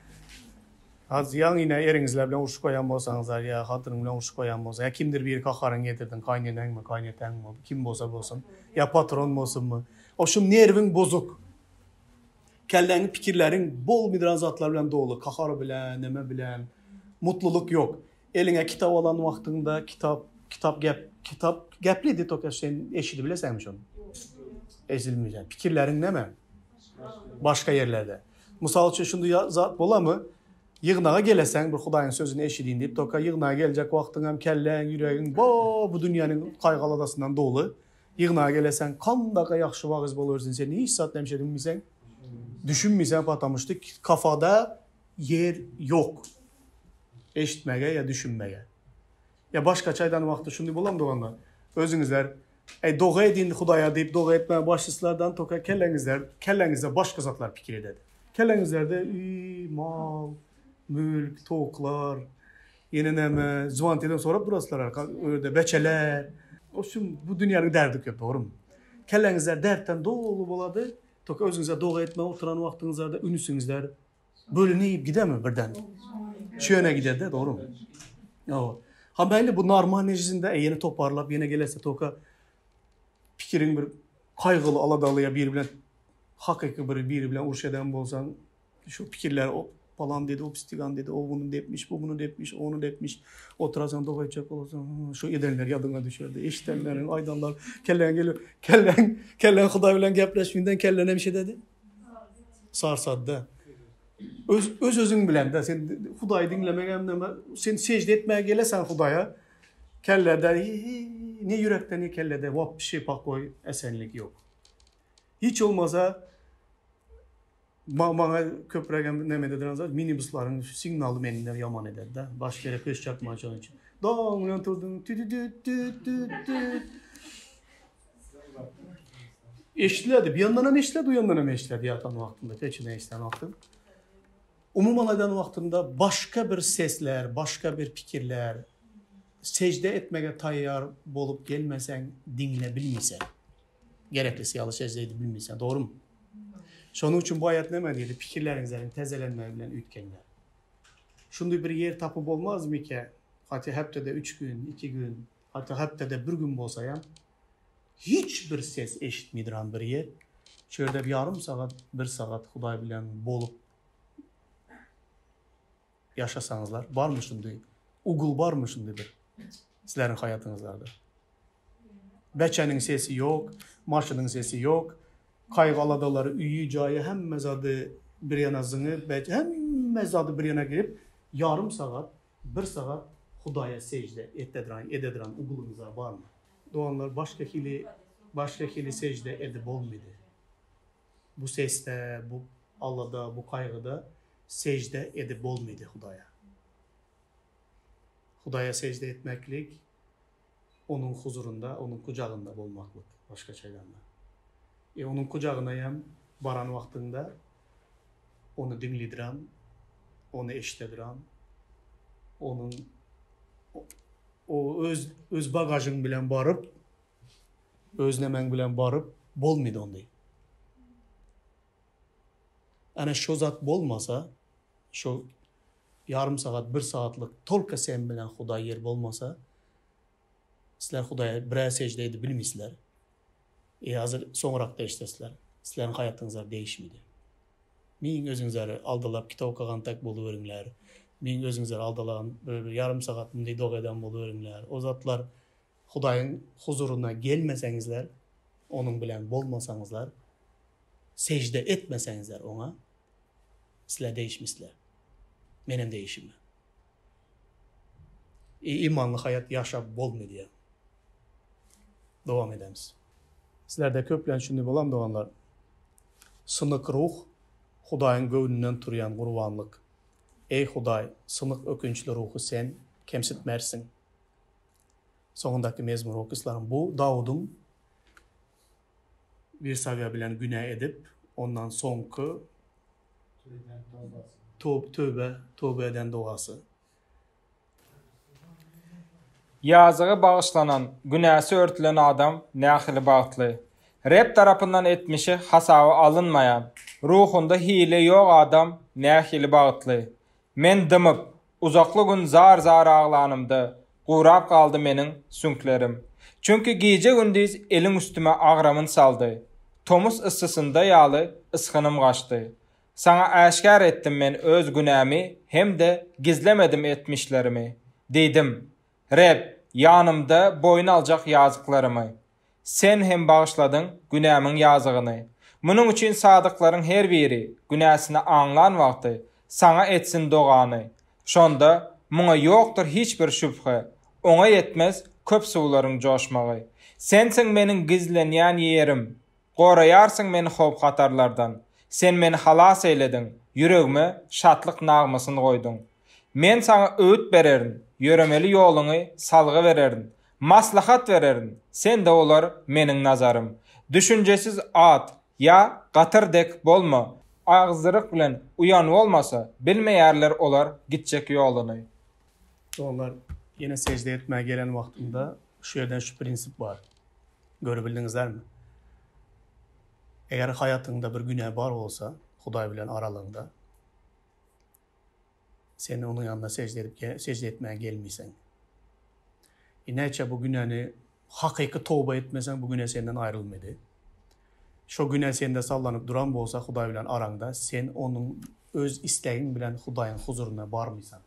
az ýa-ni eriňizler bilen uruşup goýan bolsaňyzlar ýa hatyryň bilen uruşup goýan bolsa, ýa kimdir bir kaharyň getirdin, kaýnanaňmy, kaýnataňmy, kim bolsa bolsun, ýa patron bolsunmy, o şu nerwiň bozuk. Kelleňi pikirleriň bol midran zatlar bilen dolu, kahar bilen, neme bilen, mutluluk yok. Eline kitap alan wagtynda kitap, kitap gep, kitap geplidi toka sen eşidi bilesenmiş onu. Ezilmeyecek. Pikirlerin neme? Başka yerlerde. Misal üçün şunu zat bolamy? Yığnağa gelesen bir Hudaýyň sözüni eşidin deyip toka yığnağa gelecek wagtyň hem kelleň, ýüregiň bo bu dünýäniň kaýgaly adasyndan dolu. Yığnağa gelesen kandaqa ýaxşy wagyz bolarsyň sen hiç zat nemşe bilmisen, düşünmisen patamışdyk kafada yer yok. Eşitmege ya düşünmege. Ya başka çaydan wagty şunday bolam doğanlar. Özüňizler ey doga edin Hudaýa deyip doga etmeye başlyslardan toka kelleňizler, kelleňizde başka zatlar pikir ededi. Kelleňizlerde mal, mülk, toklar, yeni neme, zuvantiden sorap duraslar, öyle beçeler. O şun bu dünýäniň derdi köp, doğru mu? Kelleňizler dertten dolu bolady. Toka özüňize doga etme oturan wagtyňızda ünüsüňizler bölünýip gidemi birden? Şöne gidedi, doğru mu? Yo. Ha belli bu normal necizinde yeni toparlap yine gelese toka pikirin bir kaygılı aladalıya bir bilen hakiki bir bir bilen uruş eden bolsan şu pikirler o falan dedi, o pistigan dedi, o bunu depmiş, bu bunu depmiş, onu depmiş. Oturasan doga edecek olsan şu edenler yadına düşerdi. Eşitenlerin, aydanlar, kellen geliyor. Kellen, kellen Hudaý bilen gepleşminden kellene bir şey dedi. Sarsadı. Öz, öz özün bilen de sen Hudaýy dinlemegen neme sen secde etmeye gelesen Hudaýa kellede ne yürekte ne kellede vap bir şey pak koy esenlik yok. Hiç olmasa bana köpregen neme dediğiniz minibusların signalı meninden yaman eder de. Başka yere kış çarpmaya çalışın. Dağın oturdun. Tü tü tü tü tü tü. Eşledi. Bir yandan hem eşledi, o yandan hem eşledi yatan vaktinde. Peçine eşlen vaktinde. Umumalaydan vaktinde başka bir sesler, başka bir fikirler, secde etmeye tayyar bolup gelmesen, dinle bilmiysen. Gerekli siyalı secde edip bilmiysen. Doğru mu? Şunun için bu ayet ne deydi? Fikirlerinizlerin tezelenmeyi bilen ütkenler. Şunda bir yer tapıp olmaz mı ki? Hatta haftada üç gün, iki gün, hatta haftada bir gün bolsayan hiçbir ses eşitmidiran bir yer. Şöyle bir yarım saat, bir saat Huday bilen bolup yaşasanızlar, var mı şimdi? Ugul var mı şimdi bir? Sizlerin hayatınızlarda. Beçenin sesi yok, marşının sesi yok. Kaygılı adaları, üyü, cayı, hem mezadı bir yana zını, hem mezadı bir yana girip yarım saat, bir saat Hudaya secde etediran, edediran ugulunuza var mı? Doğanlar başka hili, başka hili secde edip olmadı. Bu seste, bu Allah'da, bu kaygıda secde edip olmadı Hudaya. Hudaya secde etmeklik, onun huzurunda, onun kucağında olmaklık, başka şeyden de. E onun kucağına hem baran vaktinde onu dinlediren, onu eşlediren, onun o, o öz öz bagajın bilen barıp, özlemen bilen barıp bolmaydı onday. Ana şu zat bolmasa, şu yarım saat, bir saatlik tolka sen bilen Huday yer bolmasa, sizler Hudaya bir secde edip bilmişler. E hazır sonrakta iştesizler. Sizlerin hayatınızlar değişmedi. Menin özünüzleri aldalap kitap okugan tak bolu öringler. Menin özünüzleri aldalan bir, bir yarım saat bunday dog eden bolu öringler. O zatlar Hudayın huzuruna gelmesengizler, onun bilen bolmasanızlar, secde etmesengizler ona, sizler değişmişler. Menem değişimi. E, imanlı hayat yaşap bolmadı ya. Devam edemiz. Sizlerde köplen şunu bolan doğanlar. Sınık ruh, Hudayın göğününden turuyan gurvanlık. Ey Huday, sınık ökünçlü ruhu sen kemsitmersin. Sonundaki mezmur okuyusların bu, Davud'un bir seviye bilen günah edip, ondan sonku tövbe, tövbe eden doğası. Yazığı bağışlanan, günahsı örtülen adam nähili bağıtlı. Rab tarafından etmişi hasabı alınmayan, ruhunda hile yok adam nähili bağıtlı. Men dımıp, uzaklı gün zar zar ağlanımda, qurap kaldı menin sünklerim. Çünkü gece gündüz elin üstüme ağramın saldı. Tomus ıssısında yağlı ıskınım kaçtı. Sana aşkar ettim men öz günahımı, hem de gizlemedim etmişlerimi. Dedim, Rab, yanımda boyun alacak yazıklarımı. Sen hem bağışladın günahımın yazığını. Bunun için sadıkların her biri günahsını anlan vakti sana etsin doğanı. Şonda muna yoktur hiçbir şüphe. Ona yetmez köp suların coşmağı. Sensin menin gizlenyen yerim. Qorayarsın meni hop hatarlardan. Sen meni halas eyledin. Yüreğime şatlık nağmasını koydun. Men sana öğüt bererin. Yöremeli yolunu salgı vererin. Maslahat vererin. Sen de olar menin nazarım. Düşüncesiz at ya qatırdek bolma. Ağzırık bilen uyan olmasa bilmeyerler olar gitcek yolunu. Onlar yine secde etmeye gelen vaktinde şu yerden şu prinsip var. Görebildinizler mi? Eğer hayatında bir günah var olsa, Huday bilen aralığında, sen onun yanına secde, edip, secde etmeye gelmeysen. E neyse bu günahını hakiki tövbe etmesen bu günah senden ayrılmadı. Şu günah sende sallanıp duran bolsa Huday bilen aranda, sen onun öz isteğin bilen Hudayın huzuruna barmıysan.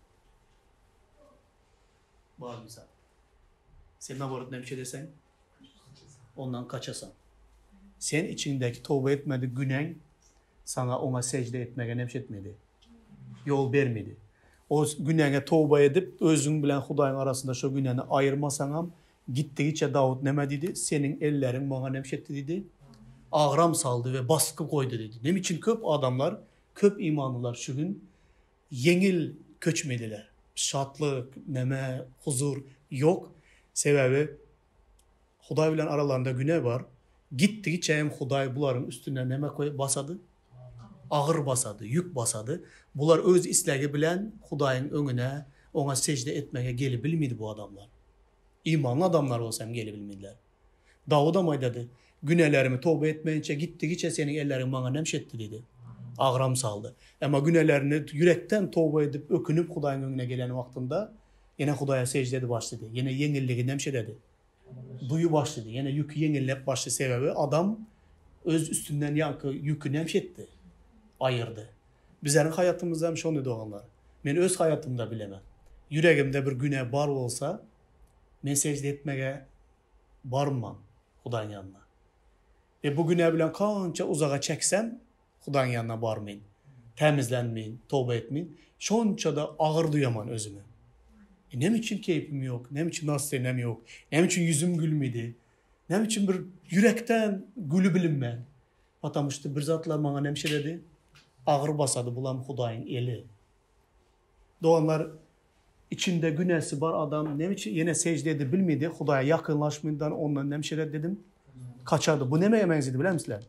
Barmıysan. Sen ne varıp ne bir şey desen, ondan kaçasan. Sen içindeki tövbe etmedi günah sana ona secde etmeye ne bir şey etmedi. Yol vermedi. O günahına tövbe edip özün bilen Hudayın arasında şu günahını ayırmasanam gittiğince Davud neme dedi? Senin ellerin bana ne bir şey etti dedi? ağram saldı ve baskı koydu dedi. Ne için köp adamlar, köp imanlılar şu gün yengil köçmediler. Şatlık, neme, huzur yok. Sebebi Huday bilen aralarında güne var. Gitti gideceğim Huday buların üstüne neme koy basadı. Ağır basadı, yük basadı. Bular öz islegi bilen Hudayın önüne ona secde etmeye geli bilmedi bu adamlar. İmanlı adamlar olsam geli bilmediler. Davud amay dedi. Günelerimi tövbe etmeyince gitti gidece senin ellerin bana nemşetti dedi. Ağram saldı. Ama günelerini yürekten tövbe edip ökünüp Hudayın önüne gelen vaktinde yine Hudaya secde edip başladı. Yine yengilliği nemşededi. Duyu başladı. Yine yükü yengillep başladı sebebi adam öz üstünden yankı yükü nemşetti. Ayırdı. Bizlerin hayatımızda hem şonu doğanlar. Ben öz hayatımda bilemem. Yüreğimde bir güne bar olsa ben secde etmeye barmam Hudayın yanına. Ve bu güne bilen kança uzağa çeksem Hudayın yanına barmayın. Temizlenmeyin, tövbe etmeyin. Şonça da ağır duyaman özümü. E ne için keyfim yok, ne için nasıl yok, ne için yüzüm gülmedi, ne için bir yürekten gülü bilinmem. Atamıştı bir zatlar bana nemşe dedi, ağır basadı bulam Hudayın eli. Doğanlar içinde günesi var adam, ne için yine secde edip bilmedi, Hudaya yakınlaşmayından ondan nemşe dedim, kaçardı. Bu neme emenziydi bilir misiniz?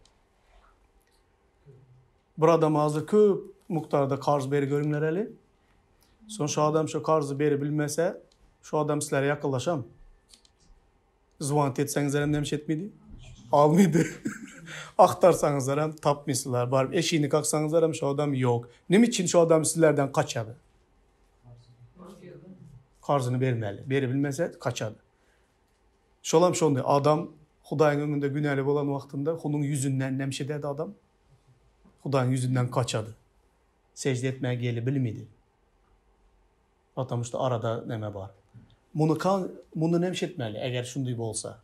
Bir adam hazır köp miktarda karz beri görünler eli. Son şu adam şu karzı beri bilmese, şu adam sizlere yakınlaşam. Zuvant etseniz hem demiş etmeydi. Almaydı. Aktarsanız hem tapmışsınlar. Bari eşiğini kalksanız hem şu adam yok. Ne için şu adam sizlerden kaçadı? Karzını vermeli. Beri bilmese kaçadı. Şu olam şu anda adam Hudayın önünde günahlı olan vaktinde onun yüzünden nemşe dedi adam. Hudayın yüzünden kaçadı. Secde etmeye geli bilmedi. Atamıştı arada neme var. Bunu kan bunu nemşetmeli eğer şunday olsa.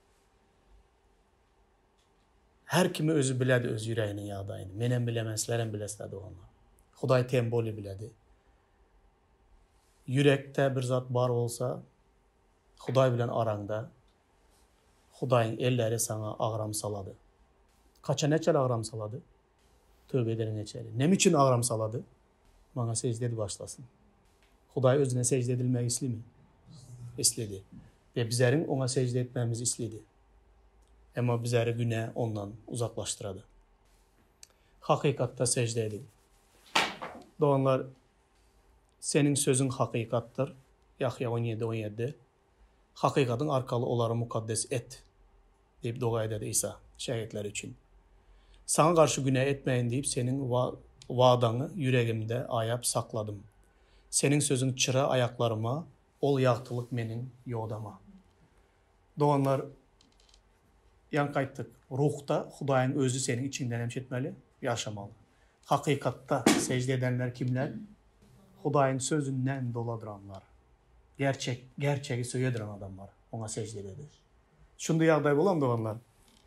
Her kimi özü biledi öz yüreğinin yağdayını. Menem bilemezlerim bileslerdi onlar. Huday temboli biledi. Yürekte bir zat bar olsa Huday bilen aranda Hudayın elleri sana ağram saladı. Kaça neçel ağram saladı? Tövbe ederin neçeli. Ne için ağram saladı? Bana secdedi başlasın. Huday özüne secde edilmeyi istedi mi? İstedi. Ve bizlerin ona secde etmemizi istedi. Ama bizleri güne ondan uzaklaştırdı. Hakikatta secde edin. Doğanlar senin sözün hakikattır. Yahya on yedi on yedi. Hakikatın arkalı oları mukaddes et. Deyip dua eder İsa şehitler için. Sana karşı günah etmeyin deyip senin va vadanı yüreğimde ayap sakladım. Senin sözün çıra ayaklarıma, ol yağtılık menin yodama. Doğanlar yan kayttık. Ruhta Hudayın özü senin içinden hemşetmeli, yaşamalı. Hakikatta secde edenler kimler? Hudayın sözünden doladıranlar. Gerçek, gerçeği söylediren adamlar. Ona secde edir. Şunda yağday bulan doğanlar.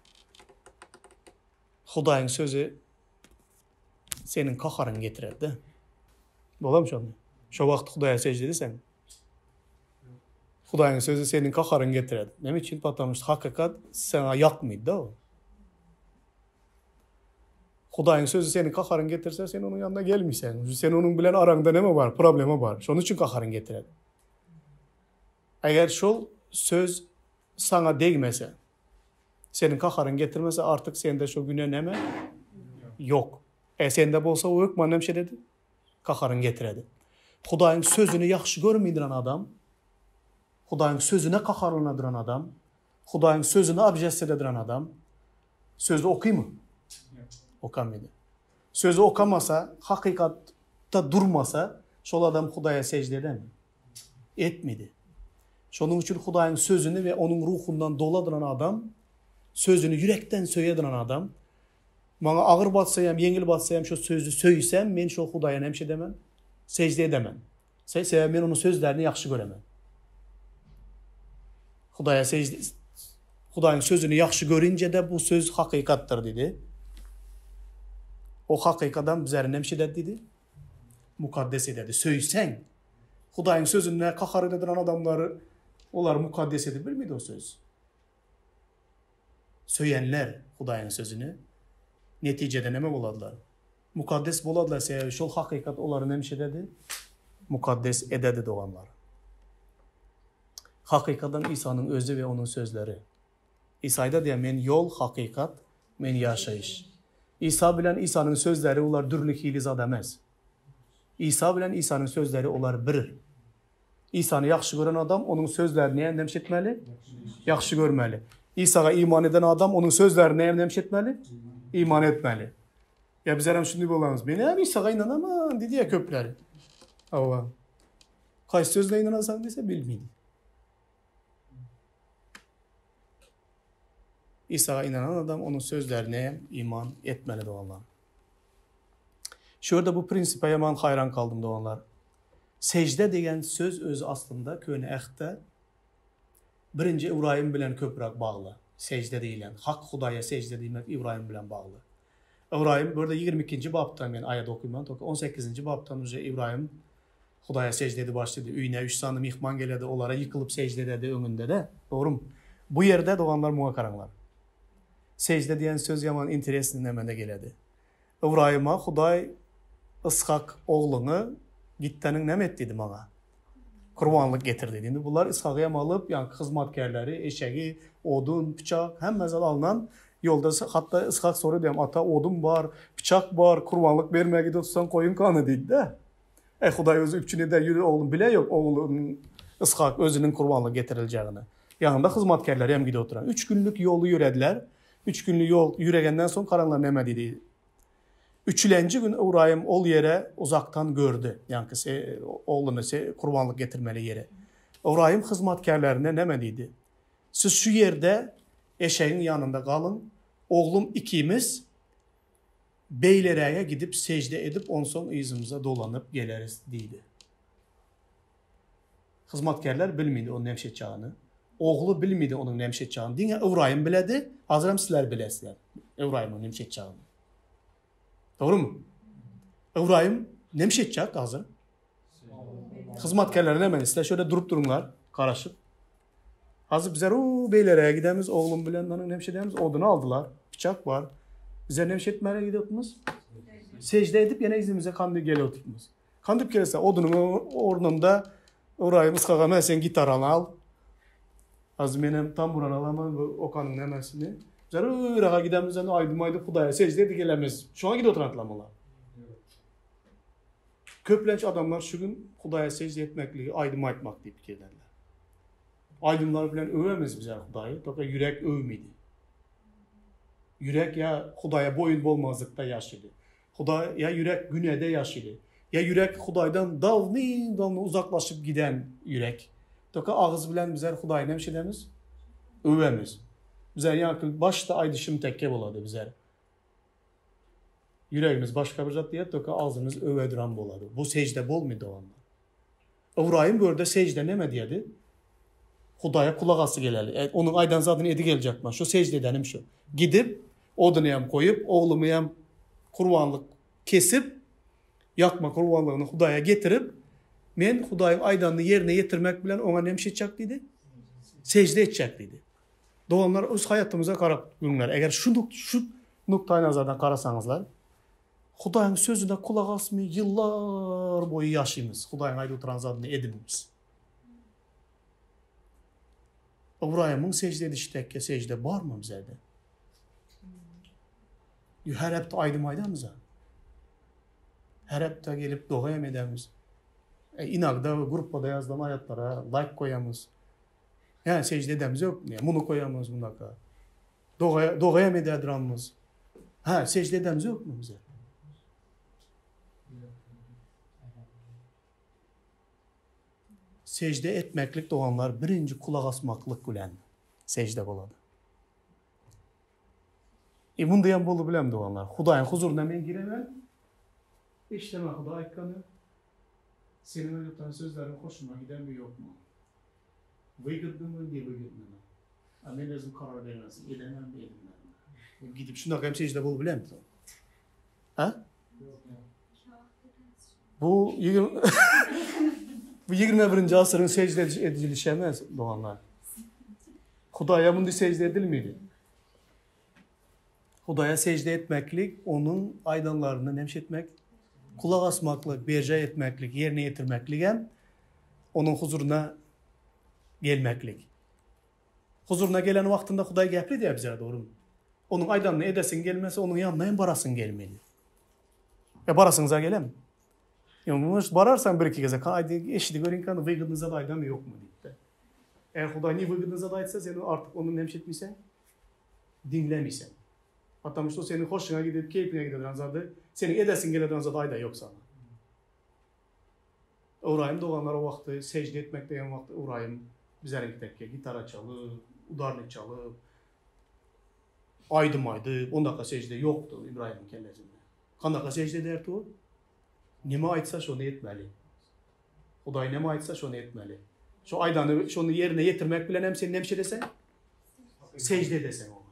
Hudayın sözü senin kaharın getirirdi. Dolam şu anda. Şu vakit Hudaya secde edilsen. Hudayın sözü senin kaharın getirirdi. Ne için patlamış hakikat sana yakmıydı da o. Hudayın sözü senin kaharın getirse sen onun yanına gelmişsen. Sen onun bilen aranda ne mi var? Problemi var. Şunun için kaharın getirirdi. Eğer şu söz sana değmese, senin kaharın getirmese artık sende şu güne ne mi? Yok. E sende bolsa o yok mu? Ne şey dedi? Kaharın getiredi. Hudayın sözünü yaxşı görmeydiren adam, Hudayın sözüne kaharlanadiran adam, Hudayın sözünü abjest ediran adam, sözü okuy mu? Okamaydı. Sözü okamasa, hakikatta durmasa, şol adam Hudaya secde eder mi? Etmedi. Şunun için Hudayın sözünü ve onun ruhundan doladıran adam, sözünü yürekten söylediren adam, bana ağır batsayam, yengil batsayam şu sözü söysem, men şu Hudaya nemşe demem, secde edemem. Sebep ben onun sözlerini yaxşı göremem. Hudaya secde, Hudayın sözünü yaxşı görünce de bu söz hakikattır dedi. O hakikadan bizlerin nemşe dedi. Mukaddes ederdi. Söysen, Hudayın sözüne kahar edilen adamları onlar mukaddes edebilir miydi o söz? söyyenler Hudaýyň sözüni netijede neme boladylar? Mukaddes boladylar, sebäbi şol hakykat olary näme ededi? Mukaddes ededi doganlar. Hakykatan İsa'nın özü ve onun sözleri. İsa'da diýär men yol, hakykat, men ýaşaýyş. İsa bilen İsa'nın sözleri ular dürlük hili zat emas. İsa bilen İsa'nın sözleri ular bir. İsa'nı yaxşı gören adam onun sözlerini näme etmeli? Yaxşı görmeli. İsa'ga iman eden adam onun sözlerine näme etmeli? İman etmeli. Ya biz hem şunday bolamyz. Men hem İsa'ga inanaman dedi ya köpleri. Awa. Kaç sözle inanasan dese bilmeydi. İsa'ga inanan adam onun sözlerine iman etmeli doğanlar. Şurada bu prinsipe yaman hayran kaldım doğanlar. Secde degen söz özü aslında köne ähte birinci İbrahim bilen köprak bağlı. Secde deýilen. Hak Hudaýa secde diýmek İbrahim bilen bağlı. İbrahim burada ýigirme ikinji babdan men ayet okuyman, on sekizinji babdan uje İbrahim Hudaýa secde edi başladı. Üýüne üç sany mihman geledi, olara yıkılıp secde ededi öňünde de. Doğru. Bu yerde doğanlar muňa karaňlar. Secde diýen söz yaman interesli nemede geledi. İbrahim'a Hudaý Ishak oğluny gitteniň näme etdi maňa? Kurbanlyk getirdi. Indi bular Ishaky alıp, yani hyzmatkerleri, eşegi, odun, bıçak, hemme zal alınan yolda hatta Ishak soru diýem, ata odun bar, bıçak bar, kurbanlyk bermäge tutsan koyun kanı diýdi de. E Hudaý özü üçüne de ýüri oğlum bile yok, oğlunun Ishak özünün kurbanlyk getirileceğini. Yanında hyzmatkerleri hem gide oturan. Üç günlük yolu yürediler. Üç günlük yol yüregenden son karanlar näme dedi? Üçüncü gün İbrahim ol yere uzaktan gördü. Yani oğlunu kurbanlık getirmeli yere. İbrahim hizmetkarlarına näme dedi? Siz şu yerde eşeğin yanında kalın. Oğlum ikimiz beylereye gidip secde edip on son izimize dolanıp geliriz dedi. Hizmetkarlar bilmedi onun näme etjägini. Oğlu bilmedi onun näme etjägini. Diňe İbrahim biledi, hazır hem sizler bilesizler. İbrahim'in näme etjägini. Doğru mu? İbrahim näme etjek hazır? Hizmetkarlar näme isler? Şöyle durup durumlar, karaşıp. Hazır bizler o beylere gidemiz, oğlum bilen onun näme edemiz, odunu aldılar. Bıçak var. Bizler näme etmeli gidiyoruz? Secde edip yine izimize kandıp gele oturtmuz. Kandıp gelirse odunun ornunda İbrahim Ishak'a men sen gitarını al. Az menem tamburan alaman okanın nämesini. Bizler Irak'a gidemiz, aydım aydım Hudaýa secde edip gelemiz. Şoňa gidip oturantlamalar. Köplenç adamlar şu gün Hudaýa secde etmekligi aydım aytmak diýip pikirlerler. Aydımlar bilen övemiz bizler Hudaýy, toka yürek övmedi. Yürek ya Hudaýa boyun bolmazlıkta ýaşady. Hudaýa ya yürek günede ýaşady. Ya yürek Hudaýdan dawny dawny uzaklaşıp giden yürek. Toka ağız bilen bizler Hudaýy näme edemiz? Övemiz. Bizler ýa başda aýdyşym tekke bolady bizler. Yüreğimiz başka bir zat diýet, toka ağzımız öwediran bolady. Bu secde bolmaýdy onda. İbrahim görde secde näme diýdi? Hudaýa kulak asy geleli. E, onun aydan zadyny edi geljekman. Şu secde edenim şu. Gidip oduny hem koyup, oğlumu hem kurbanlyk kesip yakma kurbanlygyny Hudaýa getirip men Hudaýyň aýdanyny ýerine ýetirmek bilen oňa näme etjek diýdi? Secde etjek diýdi. Doğanlar öz hayatımıza karap görünler. Eğer şu, şu noktayı nazardan karasanızlar, Hudaýyň sözüne kulak asmay yıllar boyu yaşaýmyz. Hudaýyň aýdy oturan zadyny edinimiz. İbrahim'in secde edişdeki secde var mı bizde? Her hepde aydım aydamız ha. Her hepde gelip dua edemiz. E, inagda gruppada yazılan ayetlara like koyamız. Yani secde edemiz yok. Yani bunu koyamız bundaka. Dua dua edediramiz. Ha secde edemiz yok mu bize? Secde etmeklik doğanlar birinci kulak asmaklık bilen secde boladı. E bunu diyen bolu bilen doğanlar. Hudaýyň huzuruna men giremem. İşte men Hudaý aýtgany. Senin öýüpden sözlerin hoşuma giden mi yok mu? Wygyrdymmy, ne wygyrdymmy? A men özüm karar bermezim. Edenem mi edemem? Gidip şundaq hem secde bolu bilen mi? Ha? Bu Bu ýigirme birinji asyryň secde edilişi emas doğanlar. Hudaýa bundy secde edilmedi. Hudaya secde etmeklik, onun aydanlarını nemşetmek, kulak asmaklık, berca etmeklik, yerine getirmeklik hem onun huzuruna gelmeklik. Huzuruna gelen vaktinde Huday gepli diye bize doğru mu? Onun aydanını edesin gelmesi, onun yanına hem barasın gelmeli. E barasınıza gelem. Yani bararsan bir iki kez, eşidi görün ki vıygıdınıza da aydan yok mu deyip de. Eğer Huday ne vıygıdınıza da aytsa, sen artık onu nemşetmişsen, dinlemiysen. Hatta o senin hoşuna gidip, keyfine gideden zadı, senin edesin gelen zadı ayda yok sana. Uğrayım doğanlar o vakti, secde etmek diyen vakti uğrayım, bizlerin tekke, gitara çalıp, udarlık çalıp, aydım aydı, on dakika secde yoktu İbrahim'in kellesinde. Kan dakika secde derdi o? Neme aytsa şunu etmeli. Huday neme aytsa şunu etmeli. Şu aydanı şunu yerine getirmek bilen hem senin nemşe desen, secde desen ona.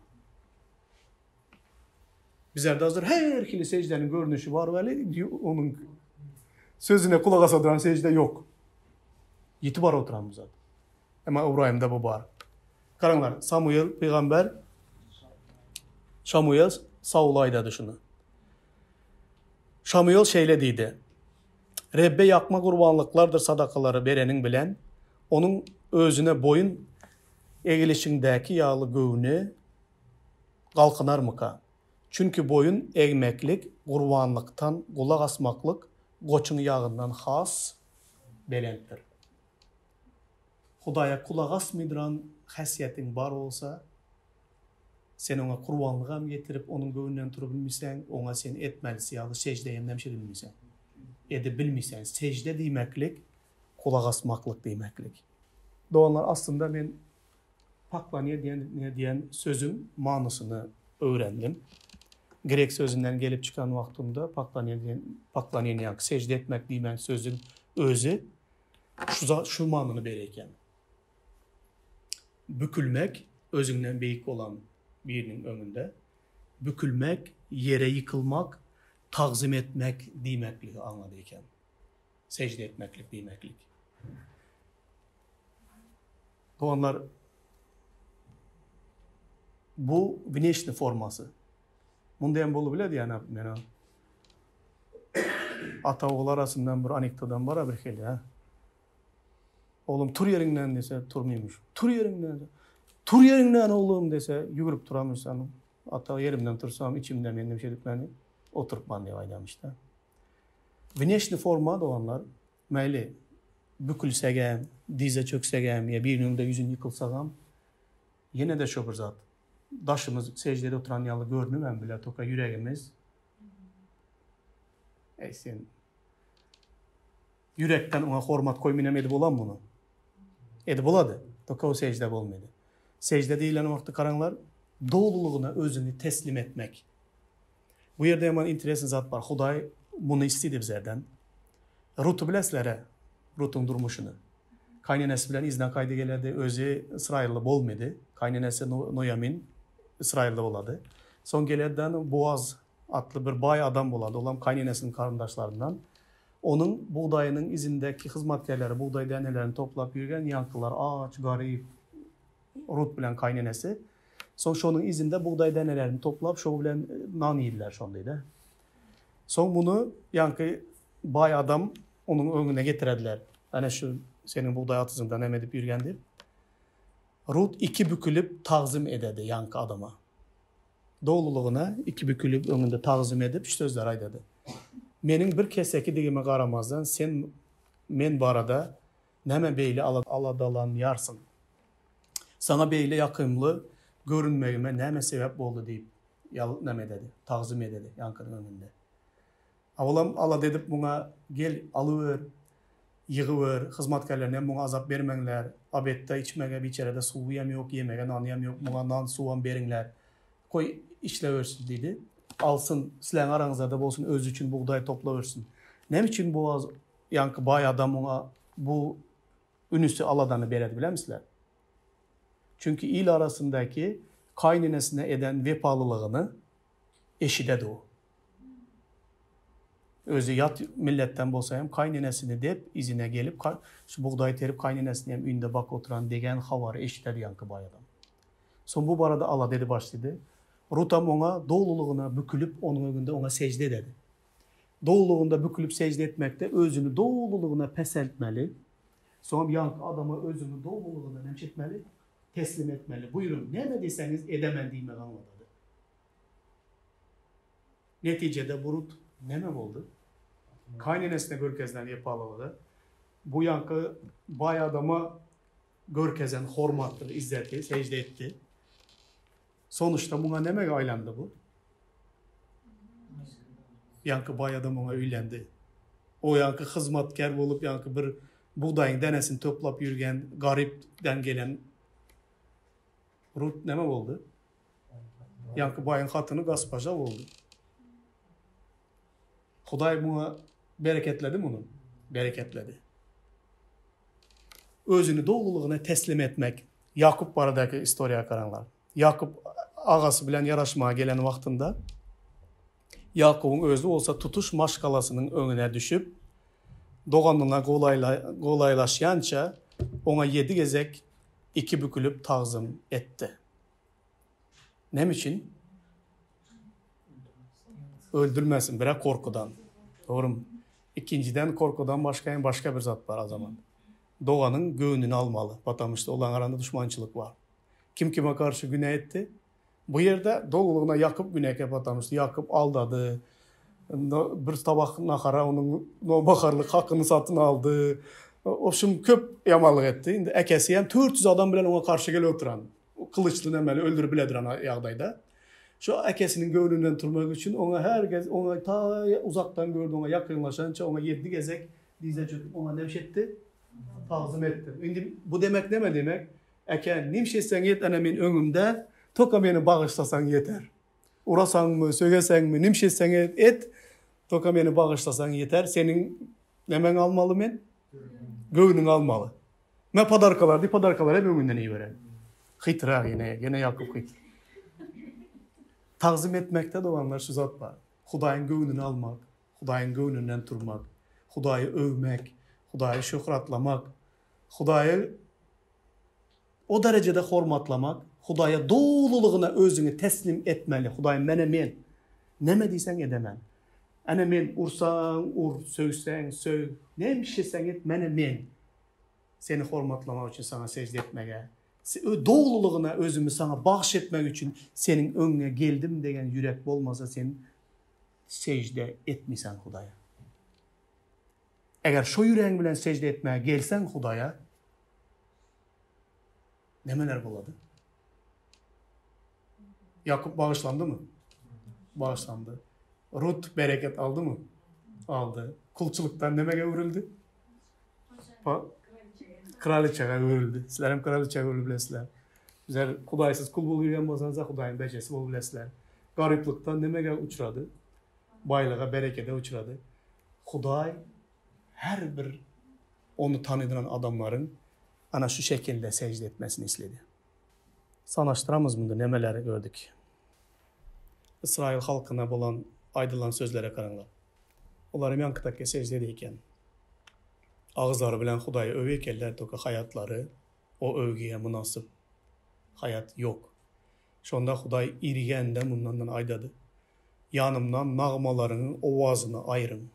Bizlerde hazır her ikili secdenin görünüşü var böyle, onun sözüne kulak asadıran secde yok. Yeti var oturan bu zaten. Ama İbrahim'de bu var. Karanlar, Samuel peygamber, Samuel Saul'a aydadı şunu. Samuel şeyle deydi. Rebbe yakma kurbanlıklardır sadakaları berenin bilen, onun özüne boyun eğilişindeki yağlı göğünü kalkınar mıka? Çünkü boyun eğmeklik, kurbanlıktan kulak asmaklık, goçun yağından has belenttir. Hudaya kulak asmıdıran hasiyetin var olsa, sen ona kurbanlığa mı getirip onun göğünden turup bilmişsen, ona sen etmelisi yağlı secdeye nemşe bilmişsen. Ede bilmişsen, secde demeklik, kulak asmaklık demeklik. Doğanlar aslında ben paklaniye diyen, ne diyen sözün manasını öğrendim. Grek sözünden gelip çıkan vaktimde paklaniye diyen, paklaniye yani secde etmek diyen sözün özü şu, şu manını bereyken. Bükülmek, özünden beyik olan birinin önünde, bükülmek, yere yıkılmak, tazim etmek demeklik anladıyken. Secde etmeklik demeklik. Doğanlar bu güneşli forması. Bunda hem bolu bile diyen mena. Ata oğul arasından bir anekdodan var bir heli ha. Oğlum tur yerinden dese turmaymış. Tur yerinden. Tur yerinden oğlum dese yugurip duramışsan. Ata yerimden tursam içimden benim şey diplerini oturup ben diye aylamıştı. Güneşli forma doğanlar meyli bükülsegem, dize çöksegem ya birinin de yüzün yıkılsagam yine de şokur zat. Daşımız secdede oturan yalı görünümem bile toka yüreğimiz. Ey sen yürekten ona hormat koymunem edip olan bunu. Edip oladı. Toka o secde olmadı. Secde değilen vakti karanlar doğruluğuna özünü teslim etmek. Bu yerde hemen interesin zat var. Huday bunu istedi bizlerden. Rut'u bileslere, Rut'un durmuşunu. Kaynanesi bilen izden kaydı geldi. Özü İsrail'de olmadı. Kaynanesi Noyamin İsrail'de oladı. Son gelerden Boaz adlı bir bay adam oladı. Olan kaynanesinin karındaşlarından. Onun buğdayının izindeki hizmetkarları, buğday denelerini toplayıp yürüyen yankılar, ağaç, garip, Rut bilen kaynanesi. Son şunun izinde buğday denelerini toplayıp şu bilen nan yediler şondaydı. Son bunu yankı bay adam onun önüne getirdiler. Hani şu senin buğday atızından emedip yürüyendir. Rut iki bükülüp tazim ededi yankı adama. Doğruluğuna iki bükülüp önünde tazim edip şu sözler aydadı. Menin bir keseki digime qaramazdan sen men barada neme beyle aladalan yarsın. Sana beyle yakımlı görünmeyime neme sebep oldu deyip neme dedi, tazim ededi yankının önünde. Avalam ala dedip buna gel alıver, yığıver, hizmetkarlarına buna azap vermenler, abette içmege bir içeride su yem yok, yemege nan yem yok, buna nan suvan berinler. Koy işleversin dedi. Alsın, silen aranızda da olsun, öz için buğday toplaversin. Ne için bu yankı bay adam ona bu ünüsü aladanı beredi bilir misler? Çünkü il arasındaki kayninesine eden vefalılığını eşide de o. Özü yat milletten bolsa hem kayninesini deyip izine gelip şu buğday terip kayninesini hem ünde bak oturan degen havarı eşitler yankı bay adam. Son bu barada ala dedi başladı. Rutam ona doğruluğuna bükülüp onun önünde ona secde ededi. Doğruluğunda bükülüp secde etmekte özünü doğruluğuna peseltmeli. Sonra yankı adama özünü doğruluğuna nemşetmeli, teslim etmeli. Buyurun, ne dediyseniz edemem deyime anladı. Neticede Burut neme oldu? Kaynenesine görkezden yapaladı. Bu yankı bay adama görkezen hormattı, izletti, secde etti. Sonuçta buna neme aylandı bu? Yankı bay adam ona öylendi. O yankı hizmetkar olup yankı bir buğdayın denesini toplap yürüyen, garipten gelen Rut neme oldu? Yankı bayın hatını gaspaja oldu. Huday buna bereketledi mi onu? Bereketledi. Özünü doğruluğuna teslim etmek. Yakup baradaki istoriya karanlar. Yakup ağası bilen yaraşmaya gelen vaktinde Yakup'un özü olsa tutuş maşkalasının önüne düşüp doğanına kolayla, kolaylaşyanca ona yedi gezek iki bükülüp tazım etti. Ne için? Öldürmesin bire korkudan. Doğru mu? İkinciden korkudan başka başka bir zat var o zaman. Doğanın göğününü almalı. Batamışta olan aranda düşmançılık var. Kim kime karşı günah etti? Bu yerde doğuluğuna Yakup günah batamıştı. Yakup aldadı. Bir tabak nakara onun no bakarlık hakkını satın aldı. O şimdi köp yamalık etti. Şimdi ekesi hem dört yüz adam bilen ona karşı gel oturan. Kılıçlı nemeli öldürüp bilediren yağdayda. Şu ekesinin göğününden turmak için ona herkes ona ta uzaktan gördü, ona yakınlaşanca ona yedi gezek dize çöküp ona nevşetti, tazım etti. Şimdi bu demek ne mi demek? Eke nimşetsen yet enemin önümde, toka beni bağışlasan yeter. Urasan mı, söylesen mi, nimşetsen et, et, toka beni bağışlasan yeter. Senin nemen almalı men? Göğünün almalı. Me padarkalar di padarkalar hep önünden iyi veren. Hıtıra yine, yine Yakup hıtır. Tazim etmekte de olanlar şu zat var. Hudayın göğününü almak, Hudayın göğününden turmak, Hudayı övmek, Hudayı şöhratlamak, Hudayı o derecede hormatlamak, Hudaya doğruluğuna özünü teslim etmeli. Hudayın mene men. Neme deysen edemem. Ene men ursan ur, sövsen söv, ne bir şeysen et mene men. Seni hormatlamak için sana secde etmeye. Doğruluğuna özümü sana bahşetmek için senin önüne geldim degen yürek olmasa sen secde etmisen Hudaya. Eğer şu yüreğin bilen secde etmeye gelsen Hudaya, nemeler buladı? Yakup bağışlandı mı? Bağışlandı. Rut bereket aldı mı? Aldı. Kulçuluktan nemeye vuruldu? Kraliçeye örüldü. Sizler hem kraliçeye örülü bilesizler. Bizler Hudaysız kul bul yürüyen bolsanız da Hudayın beçesi bol bilesizler. Gariplikten demege uçradı. Baylığa, berekete uçradı. Huday her bir onu tanıdıran adamların ana şu şekilde secde etmesini istedi. Sanaştıramız bunda nemeleri gördük. İsrail halkına olan aydılan sözlere karanlar. Onların yankıdaki secdedeyken ağızları bilen Hudayı öveykeller toka hayatları o övgüye münasip hayat yok. Şonda Huday irigende bundan aydadı. Yanımdan nağmalarının ovazını ayırın.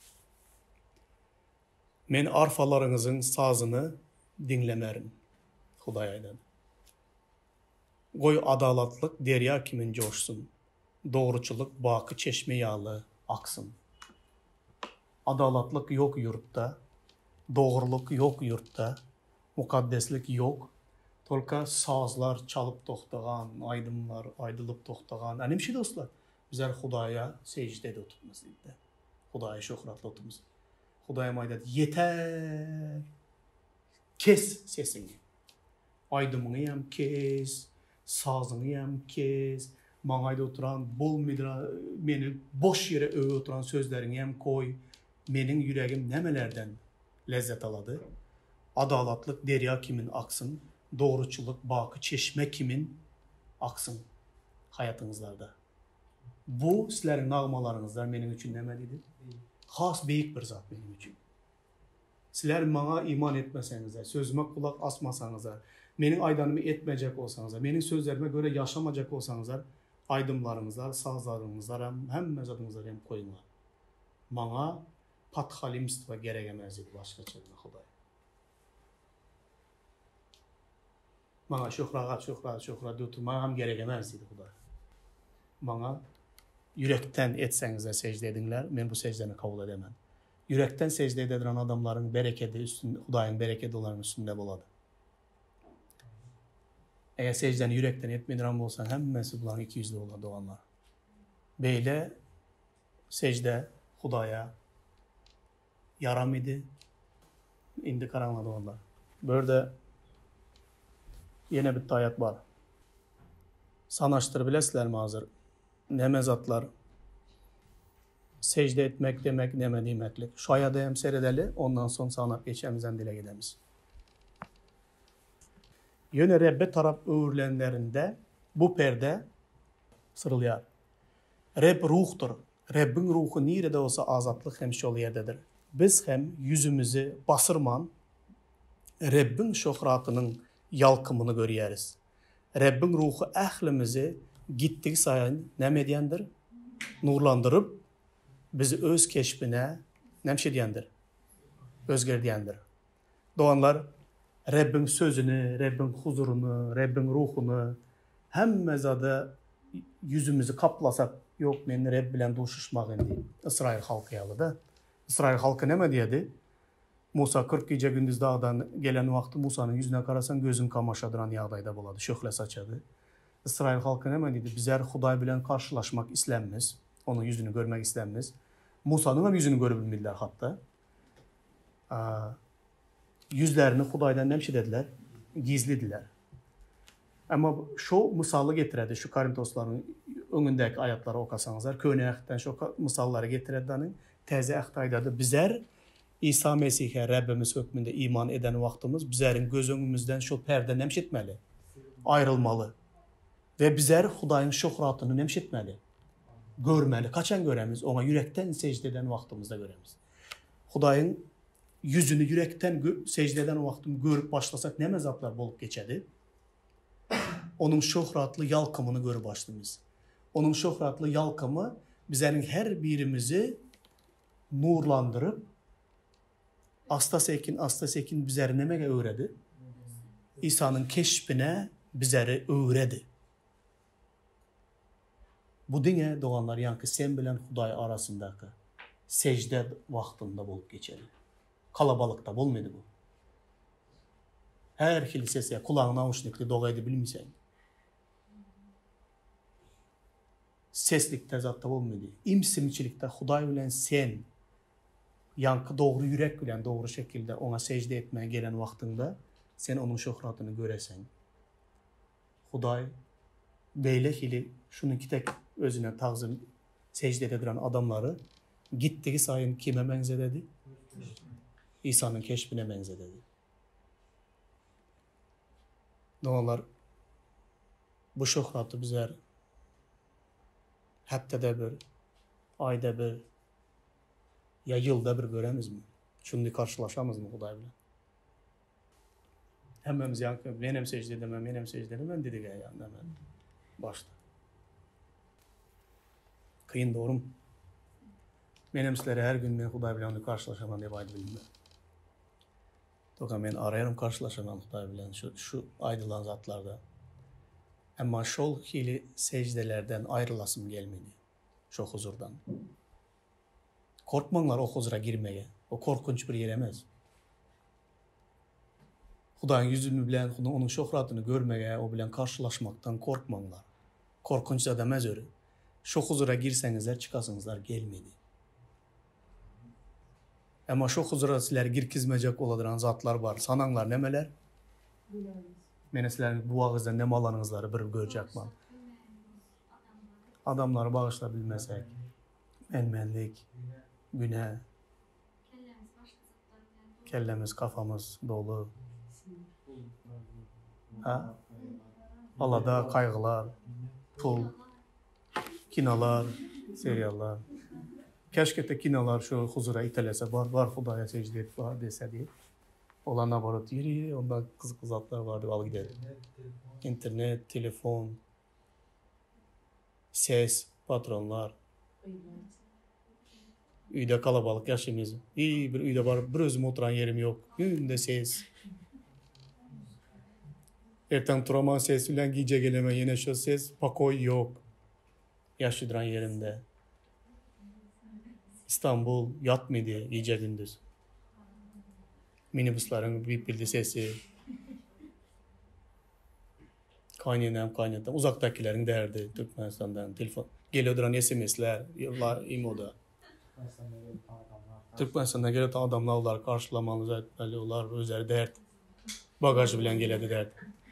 Men arfalarınızın sazını dinlemerim. Huday aydadı. Goy adalatlık derya kimin coşsun. Doğruçuluk bakı çeşme yağlı aksın. Adalatlık yok yurtta. Doğruluk yok yurtta, mukaddeslik yok. Tolka sazlar çalıp toxtağan, aydınlar aydılıp toxtağan. Anim şey dostlar, bizler Hudaya secdede oturmaz idi. Hudaya şöhratla oturmaz. Hudaya maydadı, yeter. Kes sesini. Aydımını yem kes, sazını yem kes. Manayda oturan, bol midra, beni boş yere öve oturan sözlerini yem koy. Benim yüreğim nemelerden lezzet aladı. Adalatlık derya kimin aksın, doğruçuluk bakı çeşme kimin aksın hayatınızlarda. Bu sizlerin nağmalarınızlar benim için nemeliydi. Has büyük bir zat benim için. Sizler bana iman etmeseniz, sözüme kulak asmasanız, benim aydanımı etmeyecek olsanız, benim sözlerime göre yaşamayacak olsanız, aydımlarınızlar, sazlarınızlar, hem zadınızlar hem koyunlar. Bana pathalimstva gerek emez idi başka çılgın Huday. Bana şöhragat, şöhragat, şöhragat oturmaya hem gerek emez idi Huday. Bana yürekten etsenize secde edinler, ben bu secdeni kabul edemem. Yürekten secde edilen adamların bereketi üstünde, Hudayın bereketi onların üstünde boladı. Eğer secdeni yürekten etmediren olsan hemmesi bunların iki yüzlü olan doğanlar. Beyle secde Hudaya yaram idi. İndi karanladı onlar. Böyle yine bir ayet var. Sanaştır bilesizler mi hazır? Ne mezatlar? Secde etmek demek neme demeklik. Şu ayada hem seyredeli, ondan sonra sanap geçemizden dile gidemiz. Yöne Rebbe taraf öğürlenlerinde bu perde sırılıyor. Reb ruhtur. Rebbin ruhu nerede olsa azatlık hem şol yerdedir. Biz hem yüzümüzü basırman Rebbin şöhratının yalkımını görüyoruz. Rebbin ruhu əhlimizi gittik sayın ne medyendir? Nurlandırıp bizi öz keşfine nemşe diyendir. Özger diyendir. Doğanlar Rebbin sözünü, Rebbin huzurunu, Rebbin ruhunu hem mezada yüzümüzü kaplasak yok men Reb bilen duşuşmak indi. İsrail halkı yalıdı. İsrail halkı ne diyedi? Musa kırk gece gündüz dağdan gelen vakti Musa'nın yüzüne karasan gözün kamaşadıran yağdayda buladı. Şöhle saçadı. İsrail halkı ne dedi? Bizler Huday bilen karşılaşmak islenmez. Onun yüzünü görmek islenmez. Musa'nın yüzünü görebilmediler hatta. Aa, yüzlerini Huday'dan nemşi dediler. Gizlidiler. Ama şu misalı getiredi. Şu Korintosların önündeki ayetleri okasanızlar. Köyne ahitten şu misalları getiredi. Teze ahtayda da bizler İsa Mesih'e Rabbimiz hükmünde iman eden vaktimiz bizlerin göz önümüzden şu perde nemşetmeli. Ayrılmalı. Ve bizler Hudayın şöhratını nemşetmeli. Görmeli. Kaçan göremiz? Ona yürekten secde eden vaktimizde göremiz. Hudayın yüzünü yürekten secde eden vaktimi görüp başlasak ne mezatlar bolup geçedi? Onun şöhratlı yalkımını görüp başladığımız. Onun şöhratlı yalkımı bizlerin her birimizi nurlandırıp asta sekin asta sekin bizleri nemege öğredi? İsa'nın keşfine bizleri öğredi. Bu dine doğanlar yankı sen bilen Huday arasındaki secde vaktinde bolup geçeli. Kalabalıkta bolmadı bu. Her kilisesiye kulağına avuçnikli doğaydı bilmeysen. Seslik tezatta olmadı. İmsimçilikte Huday bilen sen yankı doğru yürek bilen doğru şekilde ona secde etmeye gelen vaktinde sen onun şöhratını göresen. Huday beyle hili şunun ki tek özüne tağzım secde edilen adamları gittiği sayın kime benzedi? İsa'nın keşfine benzedi. Doğanlar bu şöhratı bizler haftada bir, ayda bir, ya yılda bir göremiz mi? Şimdi karşılaşamız mı Huday bilen? Hemmemiz yankı, benim secde edemem, benim secde edemem dedik ya yani hemen başta. Kıyın doğru mu? Benim sizlere her gün ben Huday bilen karşılaşamam diye baydı bilmem. Doka ben arayarım karşılaşamam Huday bilen şu, şu aydılan zatlarda. Ama şol hili secdelerden ayrılasım gelmedi. Şu huzurdan. Korkmanlar o huzura girmeye. O korkunç bir yer emez. Hudayın yüzünü bilen, onun şöhratını görmeye, o bilen karşılaşmaktan korkmanlar. Korkunç da demez öyle. Şu huzura girsenizler, çıkasınızlar gelmedi. Ama şu huzura sizler girkizmeyecek oladıran zatlar var. Sananlar nemeler? Mene sizlerin bu ağızda ne malanınızları bir görecek var. Adamları bağışlayabilmesek, menmenlik, günah, kellemiz, kafamız dolu. Ha? Alada kaygılar, pul, kinalar, seriyalar. Keşke de kinalar şu huzura itelese, var, var Hudaya secde et, var dese diye. Olana barut yeri, ondan kız kızatlar vardı, al gidelim. İnternet, telefon. Ses, patronlar. Üyde kalabalık yaşayımız. İyi bir üyde var, bir özüm oturan yerim yok. Günde ses. Erten turaman ses bilen gece geleme yine şu ses. Pakoy yok. Yaşadıran yerimde. İstanbul yatmadı gece gündüz. Minibusların bip bildi sesi. Kaynayan kaynayan. Uzaktakilerin derdi. Türkmenistan'dan telefon. Geliyor duran S M S'ler. Yıllar imoda. Türkmenistan'dan gelen adamlar onlar karşılamalı etmeli. Onlar özleri dert. Bagajı bilen geledi dert.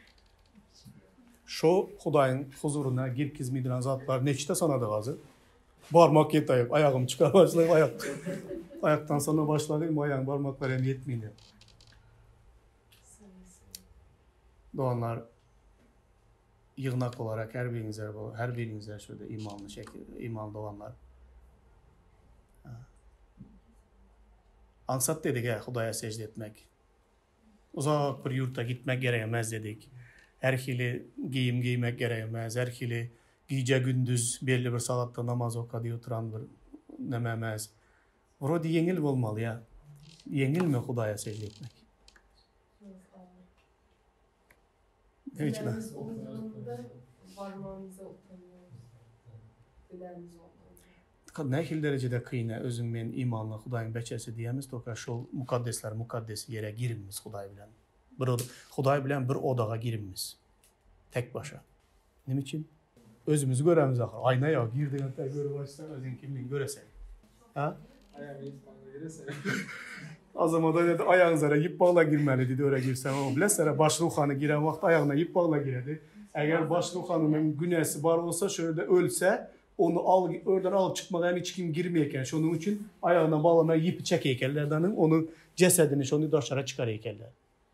Şu Hudayın huzuruna girkiz midiren zatlar neçte sanadı gazı. Barmak yetayıp ayağım çıkar başlayıp ayak. Ayaktan sonra başlayayım ayağım parmaklar hem yetmiyor. Doğanlar yığınak olarak her birinizler her birinizler şöyle imanlı şekilde imanlı olanlar. Ansat dedik ya Hudaya secde etmek. Uzak bir yurtta gitmek gerekmez dedik. Her hili giyim giymek gerekmez. Her hili gece gündüz belli bir salatta namaz okuduğu oturan bir nememez. Orada yengil olmalı ya. Yengil mi Hudaya secde etmek? Ne için? Bilenimiz olduğunda varmağımıza utanıyoruz. Bilenimiz olduğunda. Ne hil derecede kıyına özüm ben imanlı Hudayın beçesi diyemiz. Toka şu mukaddesler mukaddesi yere girinmiz Huday bilen. Bir Huday bilen bir odağa girinmiz. Tek başa. Ne için? Özümüzü göremiz ahir. Ayna ya girdiğin tek görü başsan özün kimliğini göresen. Ha? Ayağını İspan'da giresen. Azamada dedi ayağınıza yip bağla girmeli dedi öyle girsen. O bilesene baş ruhanı giren vakit ayağına yip bağla giredi. Eğer baş ruhanının günesi var olsa şöyle ölse onu al, oradan alıp çıkmadan hiç kim girmeyken şunun için ayağına bağlamaya ipi çek heykellerden onu cesedini şunu dışarı çıkar heykeller.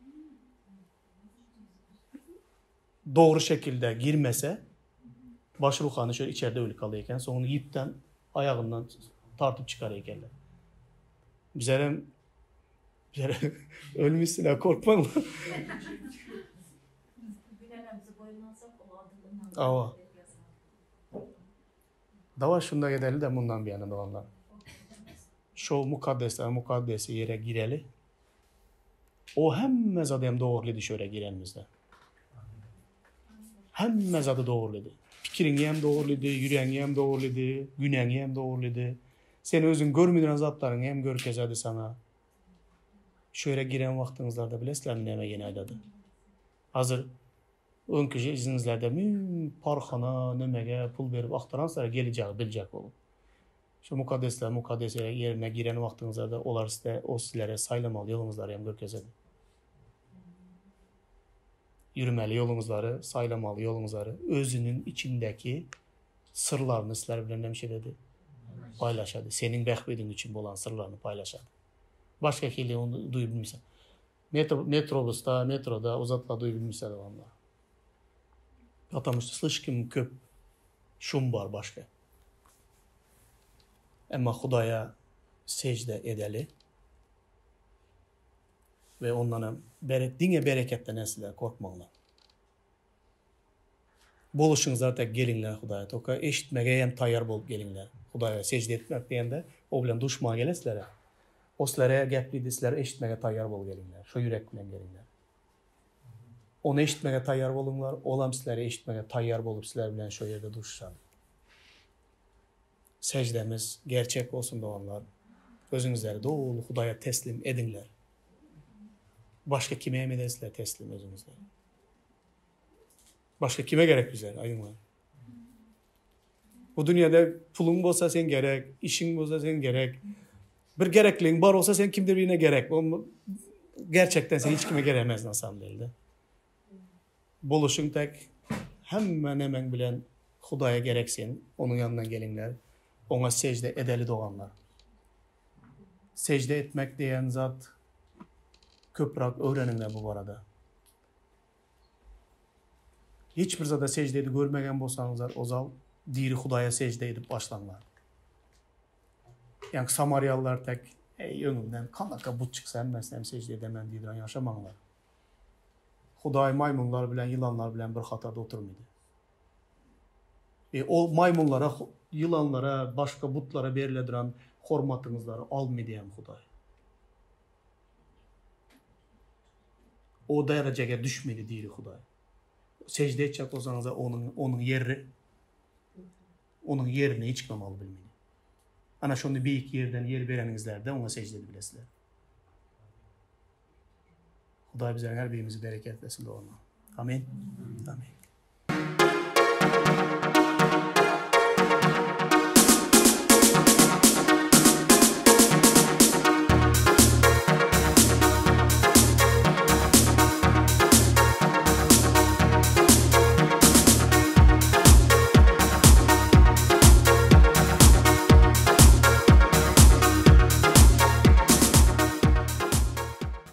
Doğru şekilde girmese baş ruhanı şöyle içeride ölü kalıyorken sonra ipten ayağından tartıp çıkar heykeller. Bizlerim bizlerim ölmüşsün ha korkma. Ava. Dava şunda gidelim de bundan bir yana doğanlar. Şu mukaddesler mukaddesi yere gireli. O hemmez adam doğruluydu şöyle girenimizde. Hemmez adı doğruluydu. Fikrin hem doğruluydu, yüreğin hem doğruluydu, günen hem doğruluydu. Sen özün görmediğin zatların hem gör kezadı sana. Şöyle giren vaktinizlerde bilesler mi neme yine aydadı. Hazır önkü izinizlerde mün parxana, nemege, pul verip aktaran sonra geleceği bilecek olup. Şu mukaddesler mukaddesler yerine giren vaktinizlerde olar size, o sizlere saylamalı yolunuzları hem gör kezadı. Yürümeli yolunuzları, saylamalı yolunuzları, özünün içindeki sırlarını sizler bilen ne şey dedi? Paylaşadı. Senin behbedin için olan sırlarını paylaşadı. Başka kirli onu duyabilmişsen. Metro, metrobüste, metroda uzatla duyabilmişsen onlar. Atamıştı, slışkım köp şum var başka. Ama Hudaya secde edeli ve ondan berek, dine bereketten nesile korkmalılar. Boluşunuzlar tek gelinler Hudaya. Toka eşitmeye hem tayyar bolup gelinler. Hudaya secde etmek diyende o bilen duşma gelesilere. O sizlere gepliydi, sizlere eşitmeye tayyar bolup gelinler. Şu yürek bilen gelinler. Onu eşitmeye tayyar bolunlar. Olam sizlere eşitmeye tayyar bolup sizler bilen şu yerde duşuşan. Secdemiz gerçek olsun doğanlar. Özünüzleri dolu Hudaya teslim edinler. Başka kime emedersizler teslim özünüzleri. Başka kime gerek bizler? Ayın var. Bu dünyada pulun olsa sen gerek, işin olsa sen gerek. Bir gerekliğin var olsa sen kimdir birine gerek. O, gerçekten sen hiç kime gerekmez nasıl değil de. Boluşun tek hemen hemen bilen Hudaya gereksin. Onun yanından gelinler. Ona secde edeli doğanlar. Secde etmek diyen zat köprak öğreninler bu arada. Hiçbir zada secde edip görmegen bolsanızlar o zal diri Hudaya secde edip başlanlar. Yani Samaryalılar tek ey önümden kanaka but çıksa emmezsem secde edemem deydiren yaşamanlar. Huday maymunlar bilen, yılanlar bilen bir hatada oturmaydı. E, o maymunlara, yılanlara, başka butlara berilediren hormatınızları almayacağım Huday. O dereceye düşmeli değil Huday. Secde edecek olsanız da onun onun yeri onun yerini hiç kamalı bilmeyin. Ana şunu bir iki yerden yer verenizlerde ona secde edebilirsiniz. Huday bize her birimizi bereketlesin de ona. Amin. Amin.